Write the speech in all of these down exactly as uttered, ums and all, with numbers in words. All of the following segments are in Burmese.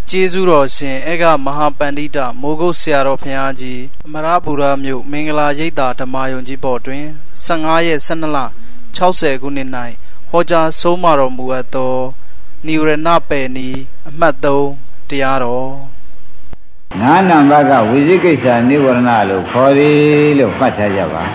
Jesu Sin Ega Mahapandita Mogo Siaro Piaji Marabura Mu Mingala Yeda Damayonji Bodwin Sangaye Sanala Chause Guninai Hoja Somaro Muato Niurena Penny Mato Tiaro Nana Baga Wizikisa Niwarnalo Kodi Lo Patajava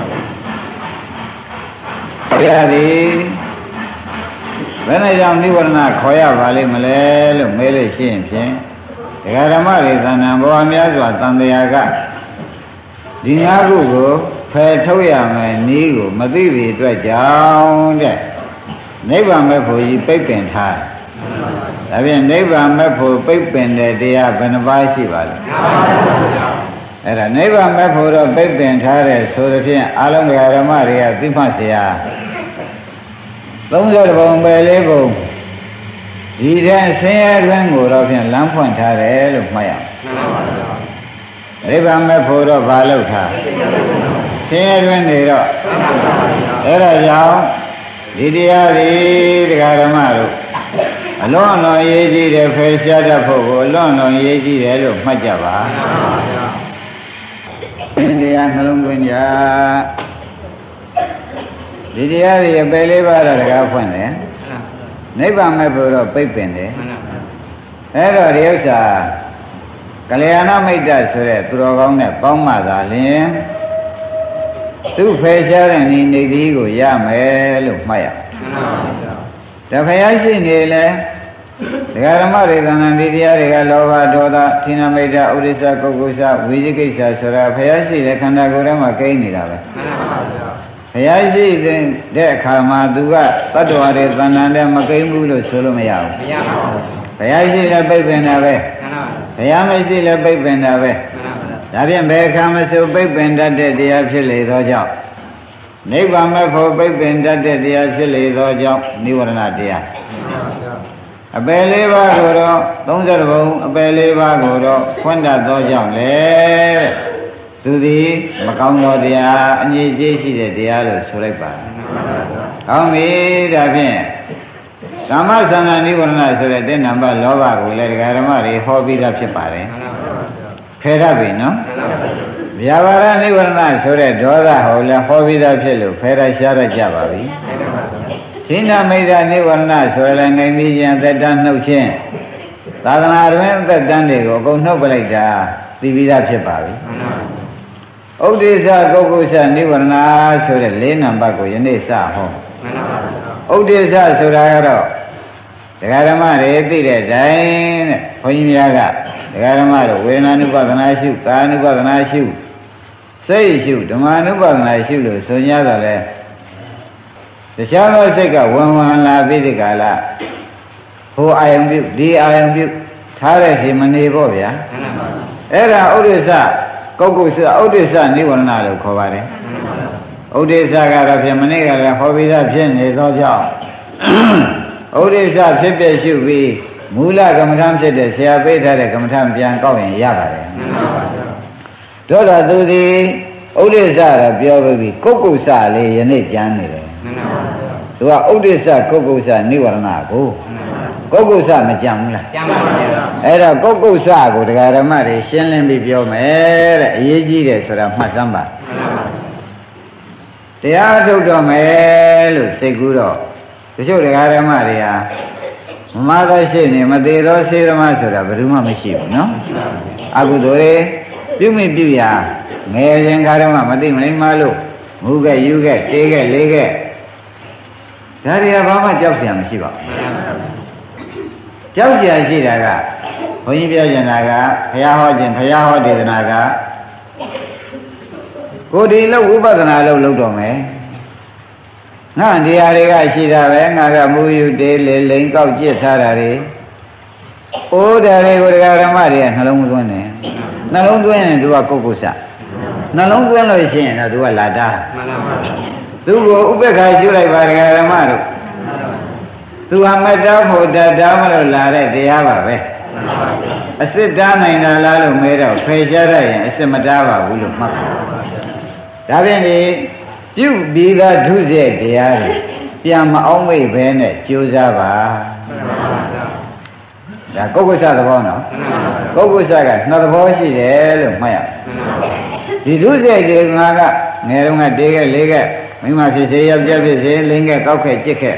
Yadi When I am Nivarna Koya Valley Malay, Mele Shim Shim, the Garamari than Amboamias and the Yaga. Dinago, Petoya, Nigo, Madivi, Drajan, Neighbor Mepo, Paper and Tie. I mean, neighbor Mepo, Paper and they are Benavasi Valley. And a neighbor Mepo, Paper and Tie, so the Alam Garamari, Dimasia. Don't let them be labeled. He then say, when go up in Lampoint, Tare of Maya. River Mepo of Valota. Say, when they are. Era Yao, Lydia, the Garamaro. Alone on Yeji, the first Yadapo, alone on Yeji, the of Majava. India, Nalungunya. Did you have a belly bar at a gafan there? Never Mapur of Pipin there. Hello, Riosa. Kaliana made that so that Turogona, Poma, Darling. Two facial and in the Digo, Yamel, Maya. The Fayashi Nile, the Garamari and Didia, Lova, Doda, Tina Meda, Urisa, Kogusa, Vijikisa, Sura, Fayashi, the Kandagurama, Kainida. Yashi then there Kama Duga, Patuare, Zananda, Makaimu, Solomaya. Yashi la baby and away. Yamashi la baby and away. Davian Beckama so baby and that day actually the job. Neighbor for baby and that day actually the job, new or not dear. A beleva goro, don't there, a beleva goro, Fonda dojo. To the Macauno dia, and ye jesi de dialo, Solepa. How made a bien? Samasana Nivorna, so that then number Lova will let Garamari, hobby of Chapare. Perabi, no? Yavara Nivorna, so that Doda, Hola, hobby of Chelu, Pera Shara Javabi. Tina made a Nivorna, so like a median that done no change. Tadana went that done they go, no like that, the Vida Chapavi. Oh, these are Gokusa Nivarna, so the lane and Baku, Yanesa home. Oh, these are Suragaro. The Garamari did a dine, Hoyimiaga, the Garamaro, when I knew about an issue, Kanu about an issue. Say, shoot, the man who was an issue, Sonia. The Shama Seka, one one la Vidicala, who I am you, D I am you, Taras in Manibovia. Era Odessa. Kokusa, Odessa, Nivarna, Kovare. Odessa got up Yamaniga, Hovida Pin is all job. Odessa, Pipia should be Mula Kamatam said the Sia Beta, the Kamatam Bianco in Yabare. Dola do the Odessa, Biobi, Kokusa, Yanit Janile. To Odessa, Kokusa, Nivarna, go. Kokusa, Majamla. Era Kokusa, go to Garamari, Shenlin Bibiome, Yeji, sort of Masamba. The art of Domel, Seguro, to show the Garamaria. Mother Shini, Madero, Sera Masura, Bruma Machine, no? Agudore, you may be ya, Mayor and Garama, Madim Malu, Muga, you get, take a leg. Daria Bama Josiam Shiva. Jausia Shiraga, Honibia Janaga, Hayahojan, Hayaho de Naga. Go de low over than I low dome. Now, the Ariga Shira, Naga Muyu de Link of Jetari. Oh, the Arego Maria, Nalongwene. Nalongwene do a Kokusa. Nalongwene is in a do a lada. Do go Ubeka July Vargamaro. To a madam who da damaro lare, they have a way. I sit down in a lalo made of Pejara, I said Madava, will look much. Davini, you be that Tuesday, they are. Piama only bene, Josava. ဒါကုက္ကုဆသဘောနော်ကုက္ကုဆကနှစ်သဘောရှိတယ်လို့မှတ်ရဒီဒုစရိုက်တွေငါကငယ်တုန်းကတေးခဲ့လေးခဲ့မိမဖြစ်စေယောက်ျားဖြစ်စေလင်းခဲ့ကောက်ခဲ့ကြစ်ခဲ့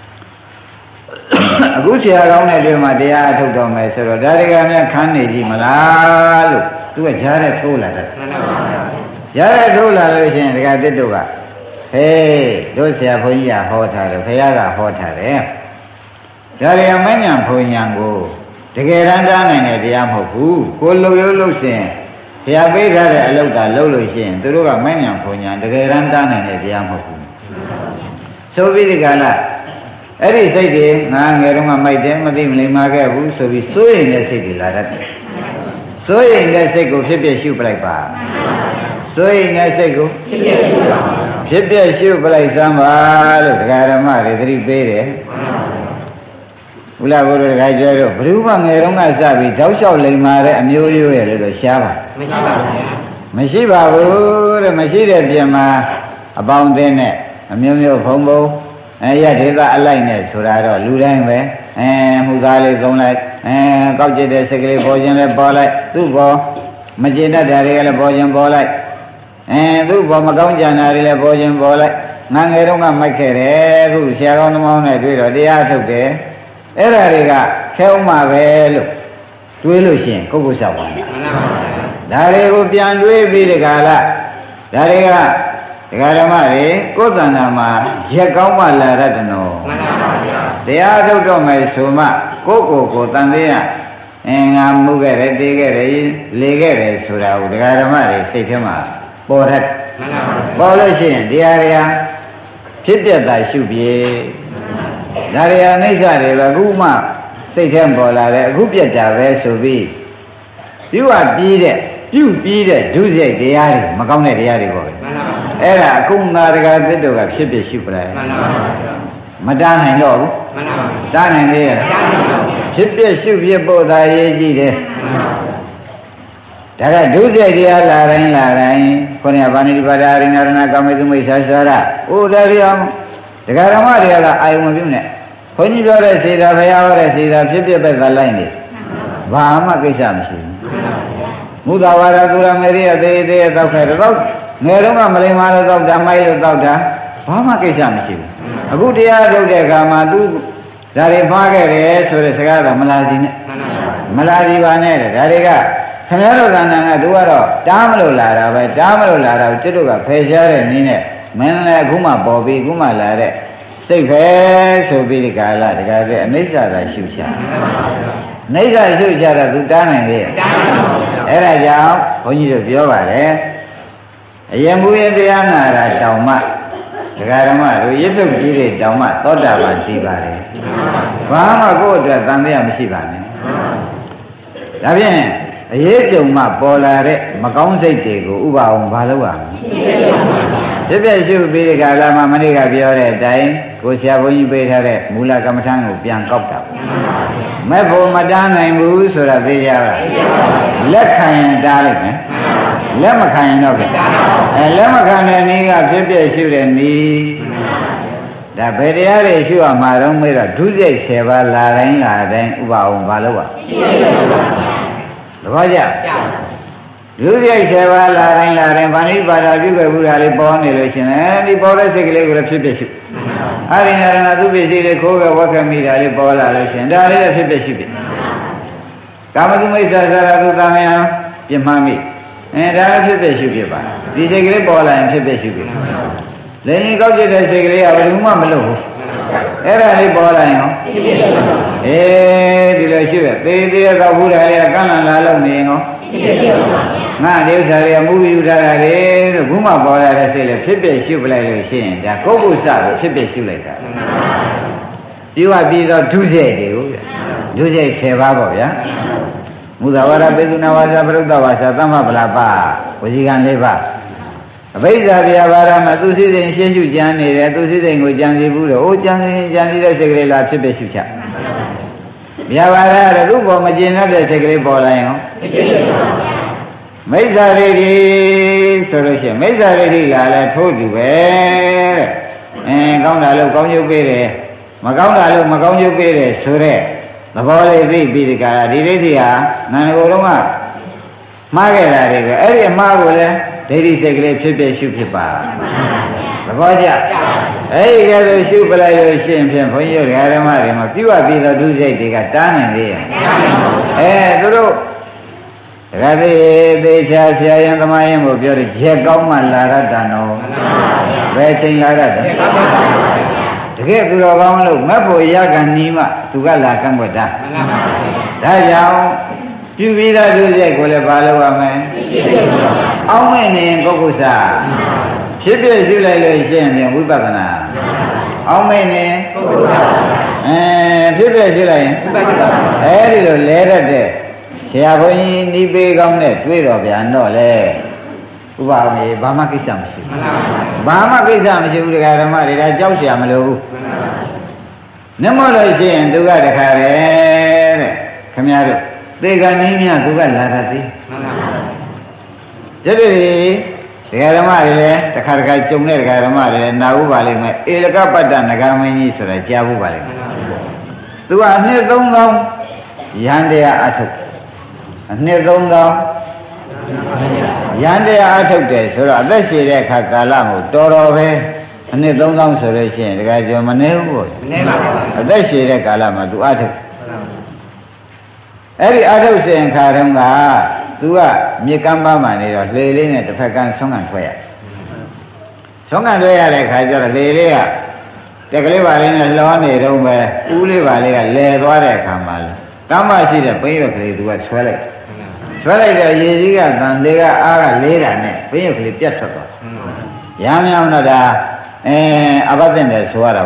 အခုဆရာကောင်းတဲ့တွေမှာတရားအထုတ်တော်မယ်ဆိုတော့ဒါတွေကများခန်းနေကြည့်မလားလို့သူကကြားတဲ့ထိုးလာတယ်ကြားတဲ့ထိုးလာလို့ရှိရင်ဒကာတစ်တို့ကဟေးတို့ဆရာဘုန်းကြီးကဟောထားတယ်ဘုရားကဟောထားတယ်ဒါတွေကမဉဏ်ဘုံဉဏ်ကိုတကယ်တမ်းတားနိုင်တဲ့တရားမဟုတ်ဘူးကိုလှုပ်ရုပ်လှုပ်ရှင်ဘုရားပေးထားတဲ့အလုပ်သာလုပ်လို့ရှိရင်သူတို့ကမဉဏ်ဘုံဉဏ်တကယ်တမ်းတားနိုင်တဲ့တရားမဟုတ်ဘူးဆိုပြီးဒီကလာအဲ့ဒီစိတ်တွေငါငယ်တုန်းကမိုက်တယ်မသိမလိမ္မာခဲ့ဘူးဆိုပြီးစိုးရိမ်တဲ့စိတ်တွေလာတတ်တယ်စိုးရိမ်တဲ့စိတ်ကိုဖြစ်ဖြစ်ရှုပလိုက်ပါစိုးရိမ်တဲ့စိတ်ကိုဖြစ်ဖြစ်ရှုပလိုက်စမ်းပါလို့ဒကာဓမ္မတွေသတိပေးတယ်ဘုရားဘုရားဒကာကျွဲတို့ဘ누구မှငယ်တုန်းကစပြီးတောက်လျှောက်လိမ္မာတဲ့အမျိုးရိုးရဲ့လို့တော့ရှားပါမရှိပါဘူးမရှိပါဘူးတဲ့မရှိတဲ့ပြင်မှာအပေါင်းအသင်းနဲ့အမျိုးမျိုးဖုံဖုံအဲရဒေသအလိုက်နဲ့ဆိုတာတော့လူတိုင်းပဲအဲမှုသားလေးသုံးလိုက်အဲကောက်ကျတဲ့စိတ်ကလေးပေါ်ခြင်းလည်းပေါ်လိုက်သူ့ပေါ်မကျေနပ်တာတွေကလည်းပေါ်ခြင်းပေါ်လိုက်အဲသူ့ပေါ်မကောင်းကြံတာတွေလည်းပေါ်ခြင်းပေါ်လိုက်ငငယ်တုန်းကမိုက်ခဲ့တယ်အခုဆရာကောင်းသမောင်းနဲ့တွေ့တော့တရားထုတ်တယ်အဲ့ဒါတွေကခဲဥမှာပဲလို့တွေးလို့ရှိရင်ကိုယ့်ကိုယ်ဆောက်ပါလားဒါတွေကိုပြန်တွေးပြီးဒီကလာဒါတွေကဒကာဓမ္မတွေကိုယ်တဏ္ဍာမှာရက်ကောင်းမှလာရတဲ့နော်မှန်ပါဗျာတရားထုတ်တော့မယ်ဆိုမှကိုယ့်ကိုယ်ကိုတန်သေးရအင်းငါမှုခဲ့တယ်တေးခဲ့တယ်လေခဲ့တယ်ဆိုတာကိုဒကာဓမ္မတွေစိတ်ထဲမှာပေါ်တတ်မှန်ပါဗျာပေါ်လို့ရှိရင်တရားတွေဟာဖြစ်ပြတာရှုပြေဒါတွေဟာအိဋ္ဌတွေပဲအခုမှစိတ်ထဲပေါ်လာတယ်အခုပြက်တာပဲဆိုပြီးပြုတ်ပြီးတဲ့ပြုတ်ပြီးတဲ့ဒုစရိုက်တရားတွေမကောင်းတဲ့တရားတွေပေါ့ဗျာမှန်ပါအဲ့ဒါအခုနာတကာသစ်တို့ကဖြစ်ဖြစ်ရှုပလိုက်မှန်ပါပါမတားနိုင်တော့ဘူးမှန်ပါပါတားနိုင်သေးရဲ့ဖြစ်ဖြစ်ရှုဖြစ်ဖို့သာရေးကြည့်တယ်မှန်ပါပါဒါကဒုစရိုက်တရားလာတိုင်းလာတိုင်းခေါင်းကဗာဏိတိပါဒအရိဏရဏကာမေတုမိစ္ဆာစာရဥဒါရိယံဒကာရမတွေကအာယုံမပြုနဲ့ခွန်ကြီးပြောတဲ့စေတာဘုရားဟောတဲ့စေတာဖြစ်ဖြစ်ပဲသာလိုက်နေဘာမှကိစ္စမရှိဘူးမူသာဝါဒသူရမေရိယသေးသေးတောက်ခဲ့တော့ငယ်တော့ကမလိမ္မာလို့တောက်တာမိုက်လို့တောက်တာဘာမှကိစ္စမရှိဘူးအခုတရားထုတ်တဲ့အခါမှာသူဒါတွေမှားခဲ့တယ်ဆိုတဲ့စကားတော့မလာစီနဲ့မလာစီပါနဲ့တဲ့ဒါတွေကခင်ဗျားတို့ကဏ္ဍကသူကတော့တားမလို့လာတာပဲတားမလို့လာတာကိုကျွတ်တို့ကဖယ်ရှားတဲ့နည်းနဲ့မင်းလည်းအခုမှပေါ်ပြီးအခုမှလာတဲ့စိတ်ပဲဆိုပြီးဒီကာလတကားတဲ့အနိစ္စသာရှုချအနိစ္စရှုချတော့သူတားနိုင်သေးရဲ့အဲ့ဒါကြောင့်ဘုန်းကြီးတို့ပြောပါတယ်အယံမူရတရားနာတာတောင်မှဒကာဓမ္မတို့ရစ်ထုတ်ကြီးတွေတောင်မှသောတာပန်တည်ပါတယ်ဘာမှကိုယ့်အတွက်တန်တရားမရှိပါနဲ့ဒါဖြင့်အရေးကြုံမှပေါ်လာတဲ့မကောင်းစိတ်တွေကိုဥပအောင်ဘာလုပ်ရမလဲပြည့်ပြည့်ရှုပြီးဒီကလာမှမနေ့ကပြောတဲ့အတိုင်းကိုဆရာဘုန်းကြီးပေးထားတဲ့မူလကမ္မထံကိုပြန်ကောက်တာမဲ့ဖို့မတားနိုင်ဘူးဆိုတာသိကြပါလက်ခံရင်တားလိုက်မယ်လက်မခံရင်တော့ပဲအဲလက်မခံတဲ့နည်းကဖြစ်ဖြစ်ရှုတဲ့နည်းဒါဘယ်တရားတွေရှုရမှာတော့မေးတော့ဒုစရိုက်ဆယ်ပါးလာတိုင်းလာတိုင်းဥပအောင်ဘာလုပ်ရသဘောကျဒုစရိုက်ဆယ်ပါးလာတိုင်းလာတိုင်းဗာဏိပါဒပြုခဲ့ဘူးတာလေးပေါ်နေလို့ရှင်အဲဒီပေါ်တဲ့စိတ်ကလေးကိုလည်းဖြစ်ဖြစ်ရှုအရိညာရဏသူပစ္စည်းလေးခိုးကဝက်ခမိတာလေးပေါ်လာလို့ရှင်ဒါလေးလည်းဖြစ်ဖြစ်ရှုပြီကာမတုမိစ္ဆာသရတုသမယံပြမှန်းပြီအဲဒါလည်းဖြစ်ဖြစ်ရှုဖြစ်ပါဒီစိတ်ကလေးပေါ်လာရင်ဖြစ်ဖြစ်ရှုဖြစ်လည်းရင်ကောက်ကျတဲ့စိတ်ကလေးကဘယ်သူမှမလုပ်ဘူးအဲ့ဒါလေးပေါ်လာရင်ဟောအေးဒီလိုရှုရသေးသေးကောက်ဘူးတာလေးကကန့်လန့်လာလို့နေရင်ဟောငါဒီဥစ္စာတွေကမူယူထားတာလေလို့ဘုမပေါ်လာတဲ့စိတ်လည်းဖြစ်ဖြစ်ရှုပလိုက်လို့ရှိရင်ဒါကိုယ့်ကိုယ်စကိုဖြစ်ဖြစ်ရှုလိုက်တာပြီးတော့ပြီးတော့ဒုစရိုက်တွေကိုဒုစရိုက်ဆယ်ပါးပေါ့ဗျာမူဇဝါဒပေသုနာဝါစာပရုဒ္ဒဝါစာသမ္မပလာပဝစီကံလေးပါအဘိဓါဗျာပါရမသူစိစိန်ရှင်းရှုကြံနေတယ်သူစိစိန်ကိုကြံစီဘူးတော့အိုးကြံစီကြံစီတဲ့စိတ်ကလေးလားဖြစ်ဖြစ်ရှုချဗျာပါရတဲ့သူ့ပေါ်မကျင်တဲ့စိတ်ကလေးပေါ်လာရင်ဟောမိစ္ဆာရိတိဆိုလို့ရှိရင်မိစ္ဆာရိတိလာလဲထိုးကြည့်ပဲတဲ့အင်းကောင်းတာလို့ကောင်းကျုပ်ပေးတယ်မကောင်းတာလို့မကောင်းကျုပ်ပေးတယ်ဆိုတဲ့ the body be the guy, did it here, Nanagoroma. Margaret, every marvel, they is a great people, shoot people. The body, hey, gather shoot, but I will shame him for you, Garamari, you are be the do they got done in there. Eh, rather, they shall say, and the Mayam of your Jacoma Lara Dano, Vetching Lara. To get to the long look, Mapo Yagan Nima, to Gala Kangwata. That young, you be that do they call a Balawa man? How many in Kokusa? Ship is you like and Wibagana. How many? And people is you like, very little later there. She have only big on that, three of the unknown. Ubami, Bama Kisamshi. Bama Kisamshi, the Garamari, I just am low. No more I say, and do got a carrier. Come here. They got me and do got Larati. Generally, the Garamari, the Karaka Chumner Garamari, and now Valley, Ilakapadan, the Gamini, so that Jabu Valley. Do I near don't know? Yandea Atuk. Near don't know. Yandea Atuk day, so that she there Kakalamu, Dorove, and they don't know so they say, the guy Germanu. That she there Kalama to Atuk. Every Atuk saying Karanga, do a Mikamba money or Lily at the Pagan Song and Ware. Song and Ware like I got a lady. The Galivarin alone, they don't wear Uli Valley, a lead water Kamal. Kama see the painfully to a swelling. Swelling the Yiga than Lega are later, painfully piato. Yam Yam Nada, eh, about the Swara.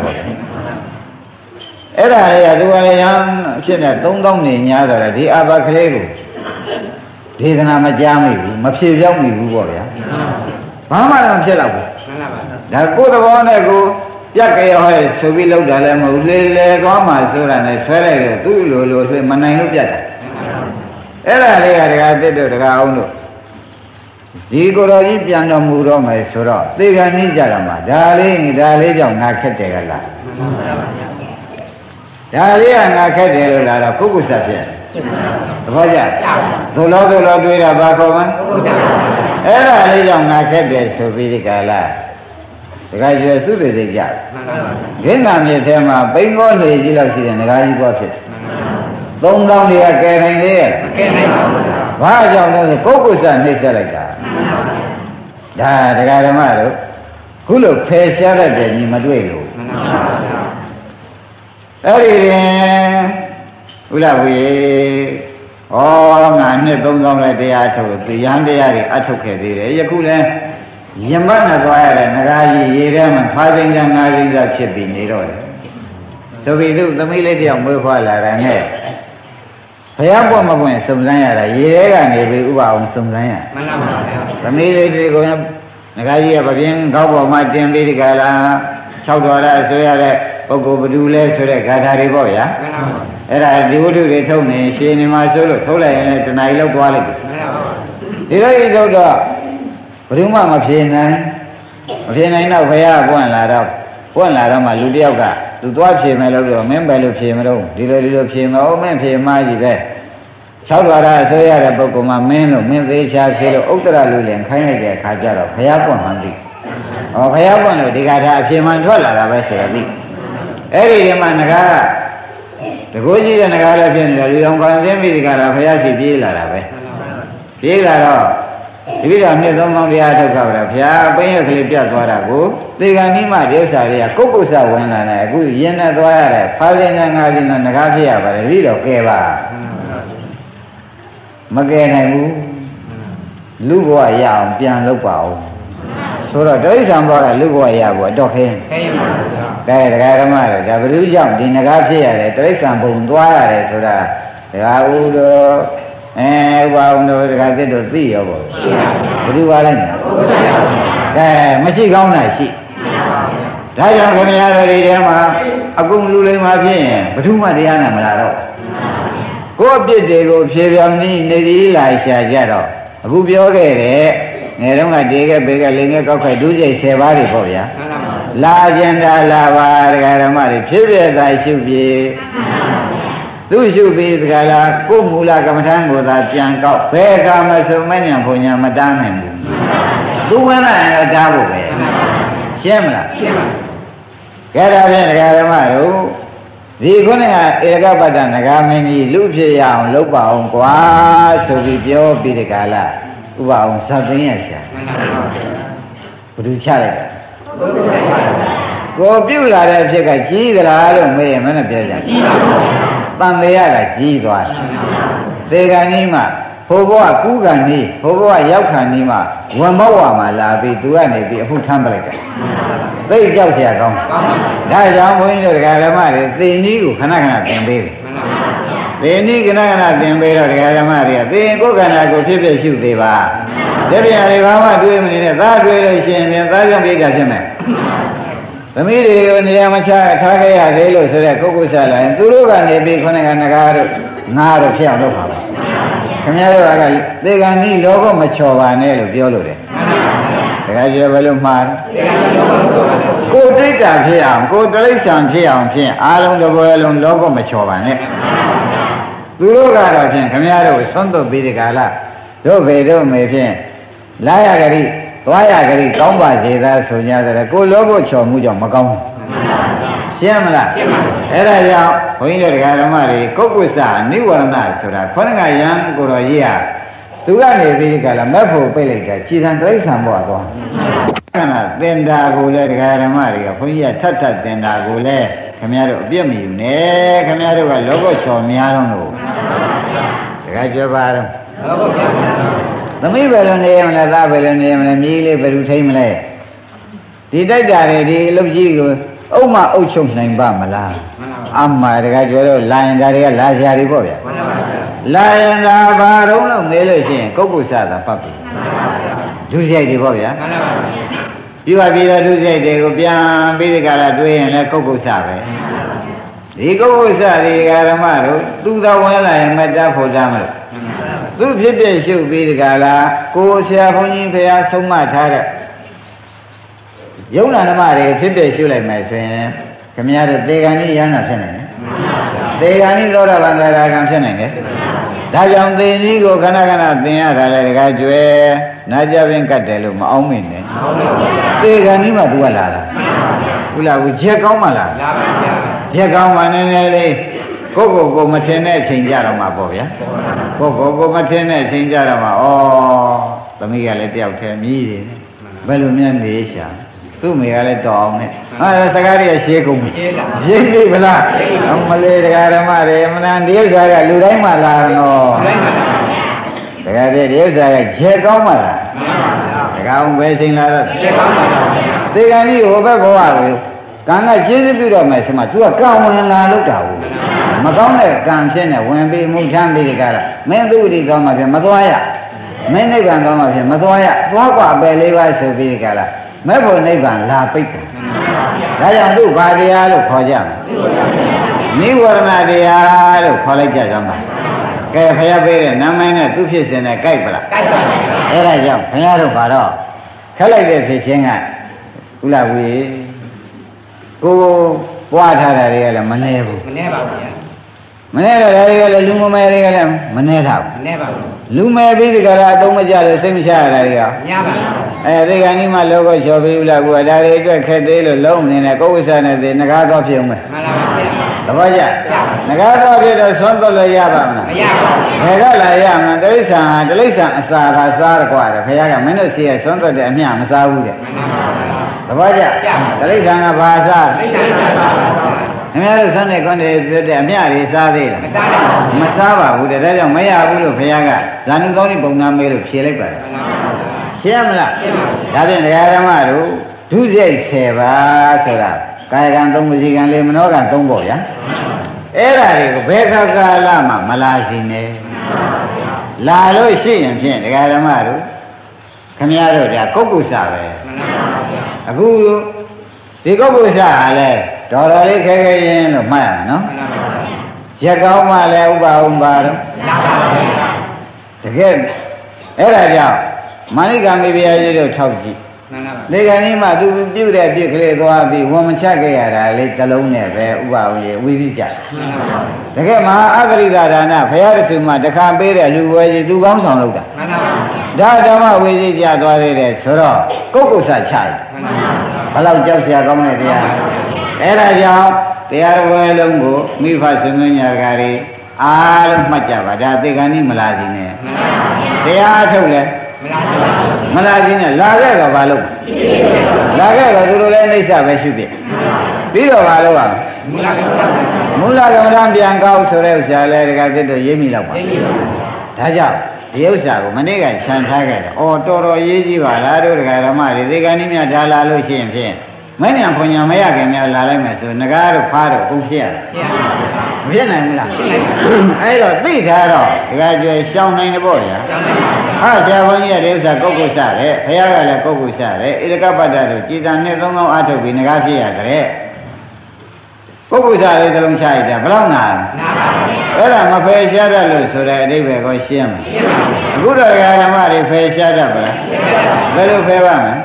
Era, I do a young chin at Dong in Yada, the Abaclego. Didn't Jami, Mapsi Yami, warrior. Mama, I'm Chelago. That good of honor go. Yaka, so we looked at them, Lele, Roma, so and I swear, do Lulu, Manay, Yaka. Era, I did the Gauno. Digo, Piano Muro, my Sura. They got Nijarama, darling, darling, young Nakatela. Dalia Nakatela, Kukusapia. Roger, the Lord of Lord, we are back over. Era, young Nakatela, so we the Gala. The guy just suited the job. Then I'm here, Tema, Bengal, the Gilasi and the guy got it. Don't down the again there. Why don't the focus on this like that? The Garamaro, who look pay Saturday in Maduelo. Hey, Ulawi, oh, man, don't know like the Ato, the Yandari Atoke, the Yakula. Yamana Guaya, Nagaji, Yam, and passing them Nazis of shipping, so we do the military of Mufala and Hair. Hayaboma went some Zaya, Yera, and every Uba on some Zaya. The military going up, Nagaji of a young Gabo, my Jim Vidigala, Chaudora, Soya, Ogo Budule, so that Gadari Boya. And I do they told me, she in my solo, Tola, and I look quality. Did I go? Ruma Mapina, Mapina, now we are one ladder, one ladder, my Ludioga, to dwarf him, I remember Lupimo, did I look him, oh, man, pay my bed. Saudara, so ya, the book of my men, men, they shall say, Okra Lulian, kind of their Kajaro, Hayapon, Handi. Oh, Hayapon, they got a few months, well, I was a bit. Every man, the Goji and the Galapian, you don't find them with the Galapayasi Pila. Pila. If you don't know the art of Pia, when you clip your daughter, they can name my dear Saria, Kokusa, when I go, Yena Dwara, Falling and Azin and the Gavia, but a little Keva. Magana, Lugo, Yam, Pian Lupao. So there is some brother, Lugo, Yago, dog him. There, the Garamara, the Brujam, the Nagavia, there is some Bundwara, so that they are old. Eh, well, no, the guy did the video. What do you want? Eh, Machigona, she. Diana Camilla, a good Lulu Mavin, but who Mariana Malaro? Go up the day, go Piviani, Nedi, Elisha Jado. A good yoga, Nerong, a digger, bigger, linger, cocker, do they say, Vari Boya? La Genda, Lava, Garamari, Pivia, I should be. သူရှုပြီးတကလားကိုယ်မူလကမ္မထံကိုသာပြန်ကောက်ဘယ်ကမှဆိုမညံဘုံညာမတားနိုင်ဘူးသူဝင်လာရင်တားဖို့ပဲရှင်းမလားရှင်းပါကဲဒါဖြင့်ဒကာဓမ္မတို့ဒီခုနကဧကပတ္တနဂါမင်းကြီးလူဖြစ်ရအောင်လုပ်ပါအောင်ကွာဆိုပြီးပြောပြီးဒီကလာဥပအောင်ဇတ်သိင်းရရှာဘယ်သူချလိုက်လဲကိုပြုတ်လာတဲ့အဖြစ်ကကြီးသလားလို့မေးရင်မနဲ့ပြောကြကြီးပါဘူးတန်တရားကကြီးသွားတယ်သေကံကြီးမှဘိုးဘဝကူးကံကြီးဘိုးဘဝရောက်ခံကြီးမှဝန်မောက်ဝါမှာလာပြီးသူကနေပြီးအမှုထမ်းပလိုက်တယ်သိကြောက်เสียကောင်းဒါကြောင့်ဘုန်းကြီးတို့ဒကာဓမ္မတွေသေနည်းကိုခဏခဏသင်ပေးတယ်သေနည်းခဏခဏသင်ပေးတော့ဒကာဓမ္မတွေကသေကိုယ်ခန္ဓာကိုဖြစ်ဖြစ်ရှုသေးပါတပြားတွေဘာမှတွေးမနေနဲ့သားတွေးလို့ရှိရင်ပြန်သားကြောင့်ပြိတ္တာဖြစ်မယ်သမီးတွေကိုနေရာမချထားခဲ့ရသေးလို့ဆိုတဲ့ကိုယ်ကိုယ်စားလာရင်သူတို့ကနေပြီးခொနဲ့ကငကားတို့ငါတို့ဖြစ်အောင်လုပ်ပါမယ်ခင်ဗျားတို့ကသေကံဤလောဘမချော်ပါနဲ့လို့ပြောလို့တယ်တခါကျဘယ်လိုမှားကိုတိတ်တာဖြစ်အောင်ကိုတိရစ္ဆာန်ဖြစ်အောင်ဖြင့်အားလုံးတစ်ပွဲလုံးလောဘမချော်ပါနဲ့သူတို့ကတော့ဖြင့်ခင်ဗျားတို့ဆွမ်းသွတ်ပြီးဒီကလာတို့ဖေတို့မေဖြင့်လာရဂရိသွားရဂရိကောင်းပါစေသာဆိုကြတယ်ကိုလောဘချော်မှုကြောင့်မကောင်းဘူးရှင်းမလားရှင်းပါပြီအဲ့ဒါကြောင့်ဘုန်းကြီးတို့ဓမ္မတွေကုက္ကုစနိဝရဏဆိုတာခေါင်းကရံကိုတော်ကြီးဟာသူကနေပြီးကြလားမက်ဖို့ပြိတ်လိုက်တာခြေတံတိရစ္ဆာန်ဘဝသွားခဏတင်တာကိုလည်းဓမ္မတွေကဘုန်းကြီးကထပ်ထပ်တင်တာကိုလည်းခင်ဗျားတို့အပြစ်မယူနဲ့ခင်ဗျားတို့ကလောဘချော်များတော့လို့တခါကြပါတော့လောဘချော်များတော့သမီးပဲလို့နေရမလားသားပဲလို့နေရမလားမြေးလေးဘယ်လိုထိမ့်မလဲဒီတိုက်တာတွေဒီအလုပ်ကြီးကိုအုံမအုပ်ချုပ်နိုင်ပါမလားအမှန်တကယ်ကျော်တော့လာရင်ဒါတွေကလာစရာတွေပေါ့ဗျာလာရင်ဒါဘာတော့လို့မေးလို့ရှိရင်ကုက္ကုစသာဖတ်ပြီဒုစရိုက်တွေပေါ့ဗျာပြုပါပြီးတော့ဒုစရိုက်တွေကိုပြန်ပြီးဒီကလာတွေးရင်လည်းကုက္ကုစပဲဒီကုက္ကုစဒီဓမ္မတို့သူတော်ဝင်လာရင်မတတ်ဖို့တမ်းမလို့သူဖြစ်ဖြစ်ရှုပ်ပြီးဒီကလာကိုဆရာဘုန်းကြီးဖရာဆုံးမထားတဲ့ယုံနာဓမ္မတွေဖြစ်ဖြစ်ရှုလိုက်မယ်ဆိုရင်ခင်ဗျားတို့သေကံကြီးရဟနာဖြစ်နိုင်တယ်သေကံကြီးလောရဗန္ဒရာကံဖြစ်နိုင်တယ်ဒါကြောင့်သေနည်းကိုခဏခဏသင်ရတာလေတကားကျွဲနာကြပင်ကတ်တယ်လို့မအောင်မင်းနဲ့သေကံကြီးမှသူကလာတာဟုတ်လားဘူးချက်ကောင်းမှလားလာပါဗျာချက်ကောင်းမှနည်းနည်းလေးကိုကိုကိုမထင်တဲ့အချိန်ကြတော့မှာပေါ့ဗျာကိုကိုကိုမထင်တဲ့အချိန်ကြတော့မှာဩသမီးကလည်းတယောက်တည်းမြည်တယ်ဘယ်လိုများနေရှာသူ့မိကလည်းတော်အောင်နဲ့ဟာစကားတွေကရှေးကုန်ပြီရှင်းပြီဗလားမလေးတရားဓမ္မတွေမနန်ဒီဥစ္စာကလူတိုင်းမှလာတော့တရားတွေဒီဥစ္စာကခြေကောင်းမှလားတရားအောင်ပဲချိန်လာတော့ခြေကောင်းပါလားသေကံကြီးဟိုဘက်ဘဝကိုကံကကျေးဇူးပြုတော့မယ်ဆိုမှ तू ကကံဝင်လာလို့တာဘူးမကောင်းတဲ့ကံဖြစ်နေဝင်ပြီးမှုထမ်းပြီးကြတာမင်းသူ့ဒီကောင်းမှဖြစ်မသွားရမင်းနိဗ္ဗာန်ကောင်းမှဖြစ်မသွားရသွားกว่าအပယ်လေးပါဆိုပြီးကြတာမဲ့ဖို့နိဗ္ဗာန်လာပိတ်တယ်ဒါကြောင့်သူ့ဘာတရားလို့ခေါ်ကြမှာနိဝရဏတရားလို့ခေါ်လိုက်ကြကြမှာကဲဖယားပေးတဲ့နာမည်နဲ့သူ့ဖြစ်စဉ်နဲ့ကြိုက်ပလားကြိုက်ပါဘူးအဲ့ဒါကြောင့်ဖယားတို့ဘာတော့ခက်လိုက်တဲ့ဖြစ်ခြင်းကဥလာဝေကိုပွားထားတာတွေကလည်းမနှဲဘူးမနှဲပါဘူးဗျာမနှဲတော့ဒါတွေကလည်းလူမမဲတွေကလည်းမနှဲထားဘူးမနှဲပါဘူးလူမဲပြီးဒီကရာအတုံးမကြလို့စိတ်မချရတာတွေကမရပါဘူးအဲဒီကနေ့မှလောကချော်ပြီးဥလာကူဒါတွေအတွက်ခက်သေးလို့လုံးနေနဲ့ကိုယ်ဝိသနဲ့သေငကားတော့ဖြစ်အောင်မယ်မှန်ပါပါသဘောကျငကားတော့ဖြစ်တော့ဆွမ်းတော့လို့ရပါမလားမရပါဘူးဘယ်ကလာရမလဲတိရစ္ဆာန်တိရစ္ဆာန်အစာကစားရကွာတယ်ခင်ဗျားကမင်းတို့စီရဆွမ်းတော့တဲ့အမျှမစားဘူးတဲ့မှန်ပါပါသဘောကျတိရစ္ဆာန်ကဘာစားတိရစ္ဆာန်ကဘာစားခင်ဗျားတို့ဆန်းတဲ့ကွန်းတွေပြတဲ့အမျှတွေစားသေးလားမစားပါဘူးတဲ့ဒါကြောင့်မရဘူးလို့ခင်ဗျားကဇာနုကောင်းဒီပုံနာမေးလို့ဖြေလိုက်ပါတယ်ရှင်းမလားရှင်းပါပြီဒါဖြင့်တရားဓမ္မတို့ဒုစရိုက်ဆယ်ပါဆိုတာကာယကံသုံးဝစီကံလေးမနောကံသုံးပေါ့ဗျာအဲ့ဒါတွေကိုဘယ်ခါကာလမှမလာစီနဲ့လာလို့ရှိရင်ဖြင့်တရားဓမ္မတို့ခင်ဗျားတို့ကကုက္ကုစပဲအခုဒီကုက္ကုစဟာလဲတော်တော်လေးခဲခဲရင်လို့မှတ်ရမယ်နော်ရက်ကောင်းမှလည်းဥပဥပပါတော့တကယ်အဲ့ဒါကြောင့်မာလိကမေဘုရားကြီးတို့ထောက်ကြည့်ဒီကနေ့မှသူပြုတ်တဲ့ပြစ်ကလေးသွားပြီးဝန်မချခဲ့ရတာလေတလုံးနဲ့ပဲဥပအောင်ရေဝိသိကြတကယ်မဟာအဂရိကဒါနဘုရားရစုမှတခါပေးတဲ့လူဝဲကြီးသူကောင်းဆောင်လုပ်တာဒါဓမ္မဝိသိကြသွားသေးတယ်ဆိုတော့ကုက္ကုဆချရတယ်ဘလောက်ကြောက်စရာကောင်းတဲ့တရားအဲ့ဒါကြောင့်တရားဝဲလုံးကိုမိဖဆွေမျိုးညာကားတွေအားလုံးမှတ်ကြပါဒါသေကံဤမလာစီနဲ့တရားထုတ်လဲမလာစီနဲ့လာခဲ့တော့ဘာလို့လာခဲ့တော့သူတို့လည်းအိဋ္ဌပဲရှုပြပြီးတော့ဘာလို့อ่ะမူလကမ္မဋ္ဌာန်းပြန်ကောက်ဆိုတဲ့ဥစ္စာလဲတကယ်တို့ရေးမိတော့ပါဒါကြောင့်ဒီဥစ္စာကိုမနေ့ကခြံထားခဲ့တယ်။အော်တော်တော်ရေးကြည့်ပါလားတို့တရားဓမ္မတွေသေကံဤမြတ်ဒါလာလို့ရှိရင်ဖြင့်မဉ္ဇဉ်ဖွညာမရခင်များလာလိုက်မယ်ဆိုငကားတို့ဖားတို့ကုန်ဖြစ်ရတယ်မဖြစ်နိုင်ဘူးလားအဲ့တော့သိထားတော့ဒီကကျွယ်ရှောင်းနိုင်တယ်ပေါ့ဗျာဟာဆရာဘုန်းကြီးကဒီဥစ္စာကုက္ကုဆတဲ့ဘုရားကလည်းကုက္ကုဆတဲ့ဣဒကပ္ပတ္တတို့ကြည်တန်နဲ့သုံးသောအထုတ်ပြီးငကားဖြစ်ရတဲ့ကုက္ကုဆလေးတစ်လုံးချလိုက်တာဘယ်လောက်နာအဲ့ဒါမဖယ်ရှားတတ်လို့ဆိုတဲ့အဓိပ္ပာယ်ကိုရှင်းမယ်အခုတော့ဓမ္မတွေဖယ်ရှားတတ်ပါလားဘယ်လိုဖယ်ပါမလဲ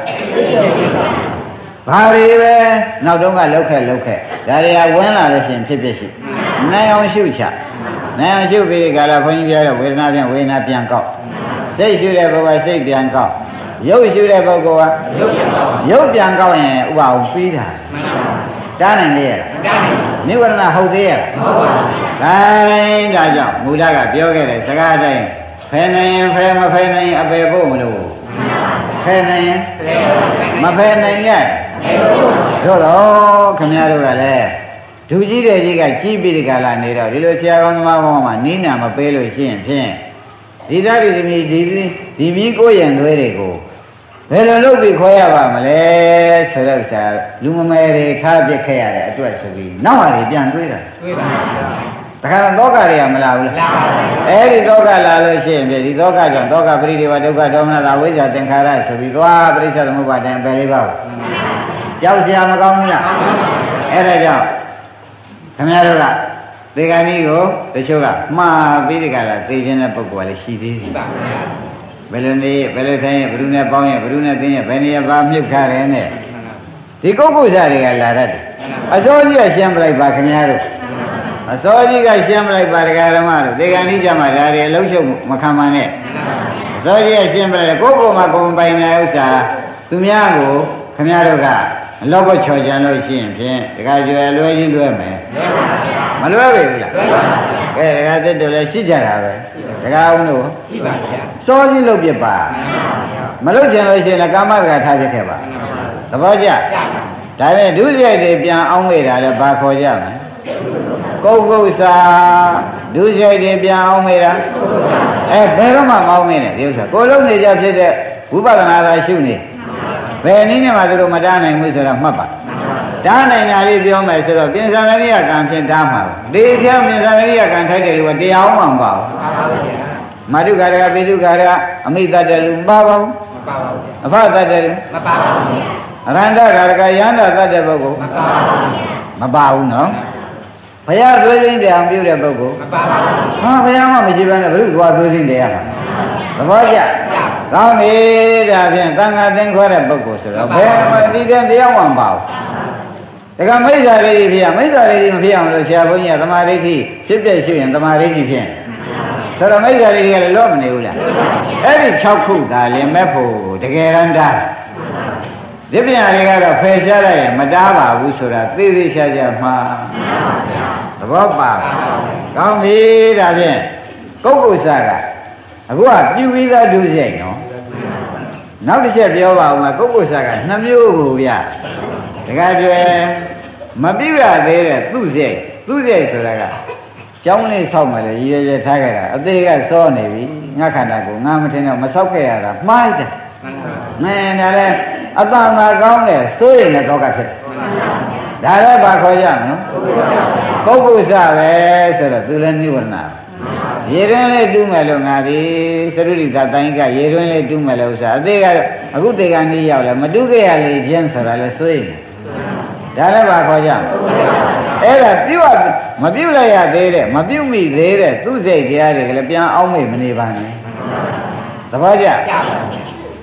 ဘာတွေပဲနောက်တုန်းကလောက်ခဲ့လောက်ခဲ့ဒါတွေကဝင်လာလို့ရှိရင်ဖြစ်ဖြစ်ရှိနိုင်အောင်ရှုချနိုင်အောင်ရှုပြီးကာလဘုန်းကြီးပြောတဲ့ဝေဒနာပြန်ဝေဒနာပြန်ကောက်စိတ်ရှုတဲ့ပုဂ္ဂိုလ်စိတ်ပြန်ကောက်ရုပ်ရှုတဲ့ပုဂ္ဂိုလ်ကရုပ်ပြန်ကောက်ရင်ဥပအောင်ပြီးတာတားနိုင်လေရလားနိဝရဏဟုတ်သေးရလားမဟုတ်ပါဘူးဒါကြောင့်မူလကပြောခဲ့တဲ့စကားအတိုင်းဖယ်နိုင်ရင်ဖယ်မဖယ်နိုင်ရင်အပယ်ဖို့မလို့ဖယ်နိုင်ရင်မဖယ်နိုင်ရဲ့တို့တော့ခင်ဗျားတို့ကလည်းဒုကြီးတဲ့ကြီးကကြီးပြီးဒီကလာနေတော့ဒီလိုဆရာကောင်းသမားကောင်းမှနီးနာမပေးလို့ရှိရင်ဖြင့်ဒီသားဒီသမီးဒီဒီပြီးကိုရင်သွေးတွေကိုဘယ်လိုလုပ်ပြီးခေါ်ရပါမလဲဆိုတော့ဆရာလူမမယ်တွေထားပြစ်ခဲ့ရတဲ့အတွက်ဆိုပြီးနောက်ဟာတွေပြန်တွေးတာတွေးပါဗျာတခါတော့တောကတွေကမလာဘူးလားလာပါဘူးအဲ့ဒီတောကလာလို့ရှိရင်ပြဒီတောကကြောင့်တောကပရိဒေဝဒုက္ခဒေါမနတာဝိဇ္ဇာသင်္ခါရဆိုပြီးသွားပရိစ္ဆေသမုပ္ပါဒံပယ်လေးပါဘူးကြောက်စရာမကောင်းဘူးလားအဲ့ဒါကြောင့်ခင်ဗျားတို့ကသေကံကြီးကိုတချို့ကမှားပြီးဒီကလာသိခြင်းတဲ့ပုဂ္ဂိုလ်ကလည်းရှိသေးတယ်ဘယ်လိုနေဘယ်လိုထိုင်ရဘယ်သူနဲ့ပေါင်းရဘယ်သူနဲ့သိရဘယ်နေရာပါမြုပ်ခါတယ်နဲ့ဒီကုက္ကုဇတွေကလာတတ်တယ်အစောကြီးကရှင်းပလိုက်ပါခင်ဗျားတို့အစောကြီးကရှင်းပလိုက်ပါတရားဓမ္မတို့သေကံကြီးကြမှာဒါတွေအလုံးချုပ်မခံပါနဲ့အစောကြီးကရှင်းပလိုက်ကိုယ့်ကိုယ်မှာကိုယ်ပိုင်တဲ့ဥစ္စာသူများကိုခင်ဗျားတို့ကအလောက်ကိုချော်ကြံလို့ရှိရင်ဖြင့်တခါကျွယ်လွဲချင်းလွဲမယ်မလွဲပါဘူးလားကဲတခါသက်တို့လည်းရှိကြတာပဲတခါအောင်တို့ရှိပါဗျာစောကြီးလုပ်ပြပါမလုပ်ကြံလို့ရှိရင်လည်းကာမကထားပြခဲ့ပါသဘောကျဒါပေမဲ့ဒုစရိုက်တွေပြန်အောင်မေ့တာလည်းဘာခေါ်ကြမလဲကုက္ကုဆာဒုစရိုက်တွေပြန်အောင်မေ့တာအဲဘယ်တော့မှမအောင်မေ့နဲ့ဒီဥစ္စာကိုလုံးနေကြဖြစ်တဲ့ဝိပဿနာသာရှုနေဘယ်နည်းနဲ့မှသူတို့မတားနိုင်ဘူးဆိုတော့မှတ်ပါတားနိုင်တာလေးပြောမယ်ဆိုတော့ပြင်စာရိယကံဖြင့်တားမှာဒီဖြင့်ပြင်စာရိယကံထိုက်တယ်လို့တရားအောင်မှမပါဘူးမတုကာရကပိတုကာရအမိတတ်တယ်လို့မပါပါဘူးမပါပါဘူးအဖတတ်တယ်လို့မပါပါဘူးအရန္တကာရကယန္တာတတ်တဲ့ပုဂ္ဂိုလ်မပါပါဘူးမပါဘူးနော်ဘုရားသွေးစင်းတရားပြုတဲ့ပုဂ္ဂိုလ်မပါပါဘူးဟာဘုရားမှမရှိဘဲနဲ့ဘယ်လိုသွားသွေးစင်းတရားမှာသဘောကျကောင်းပြီဒါဖြင့်သံဃာသင်္ခေါ်တဲ့ပုဂ္ဂိုလ်ဆိုတော့ဘယ်မှာဒီတဲ့တရားမှမပါဘူးဒါကမိစ္ဆာလေးကြီးဖြစ်ရမိစ္ဆာလေးကြီးမဖြစ်အောင်လို့ဆရာဘုန်းကြီးကသမာဓိဋ္ဌိဖြစ်ပြရှိရင်သမာဓိဋ္ဌိဖြစ်ဆိုတော့မိစ္ဆာလေးကြီးကလည်းလော့မနေဘူးလားအဲ့ဒီ၆ခုသာလင်မဲ့ဖို့တကယ်တမ်းတာဒီပြန်တွေကတော့ဖယ်ရှားလိုက်ရင်မတားပါဘူးဆိုတာသိသိရှားရှားမှာသဘောပါကောင်းပြီဒါဖြင့်ကုက္ကုဆာကအခုကပြုပြီးသားဒုစရိုက်နော်နောက်တစ်ချက်ပြောပါဦးမှာကုက္ကုဆာကနှစ်မျိုးကိုဗျတခါကျွယ်မပြုရသေးတဲ့သူ့စရိုက်သူ့စရိုက်ဆိုတာကကျောင်းလေးဆောက်မယ်လေရည်ရည်ထားခဲ့တာအသေးကစောနေပြီငါခန္ဓာကိုငါမထင်တော့မဆောက်ခဲ့ရတာမှားတယ်မင်းဒါလည်းအတန်သာကောင်းတယ်စိုးရင်လည်းတော့ကဖြစ်ဒါလည်းဘာခေါ်ကြမလို့ကုက္ကုဆပဲဆိုတော့သူလည်းနိဝရဏရေတွင်းလေးတူးမယ်လို့ငါဒီသရုရိသတိုင်းကရေတွင်းလေးတူးမယ်လို့ဥစ္စာအသေးကအခုတေကနေရောက်လဲမတူးခဲ့ရလေခြင်းဆိုတာလဲစိုးရင်ဒါလည်းဘာခေါ်ကြမလဲအဲ့ဒါပြုတ်မပြုတ်လိုက်ရသေးတဲ့မပြုတ်မိသေးတဲ့သူ့စိတ်တရားတွေကလည်းပြန်အောင်မေ့မနေပါနဲ့သဘောကျ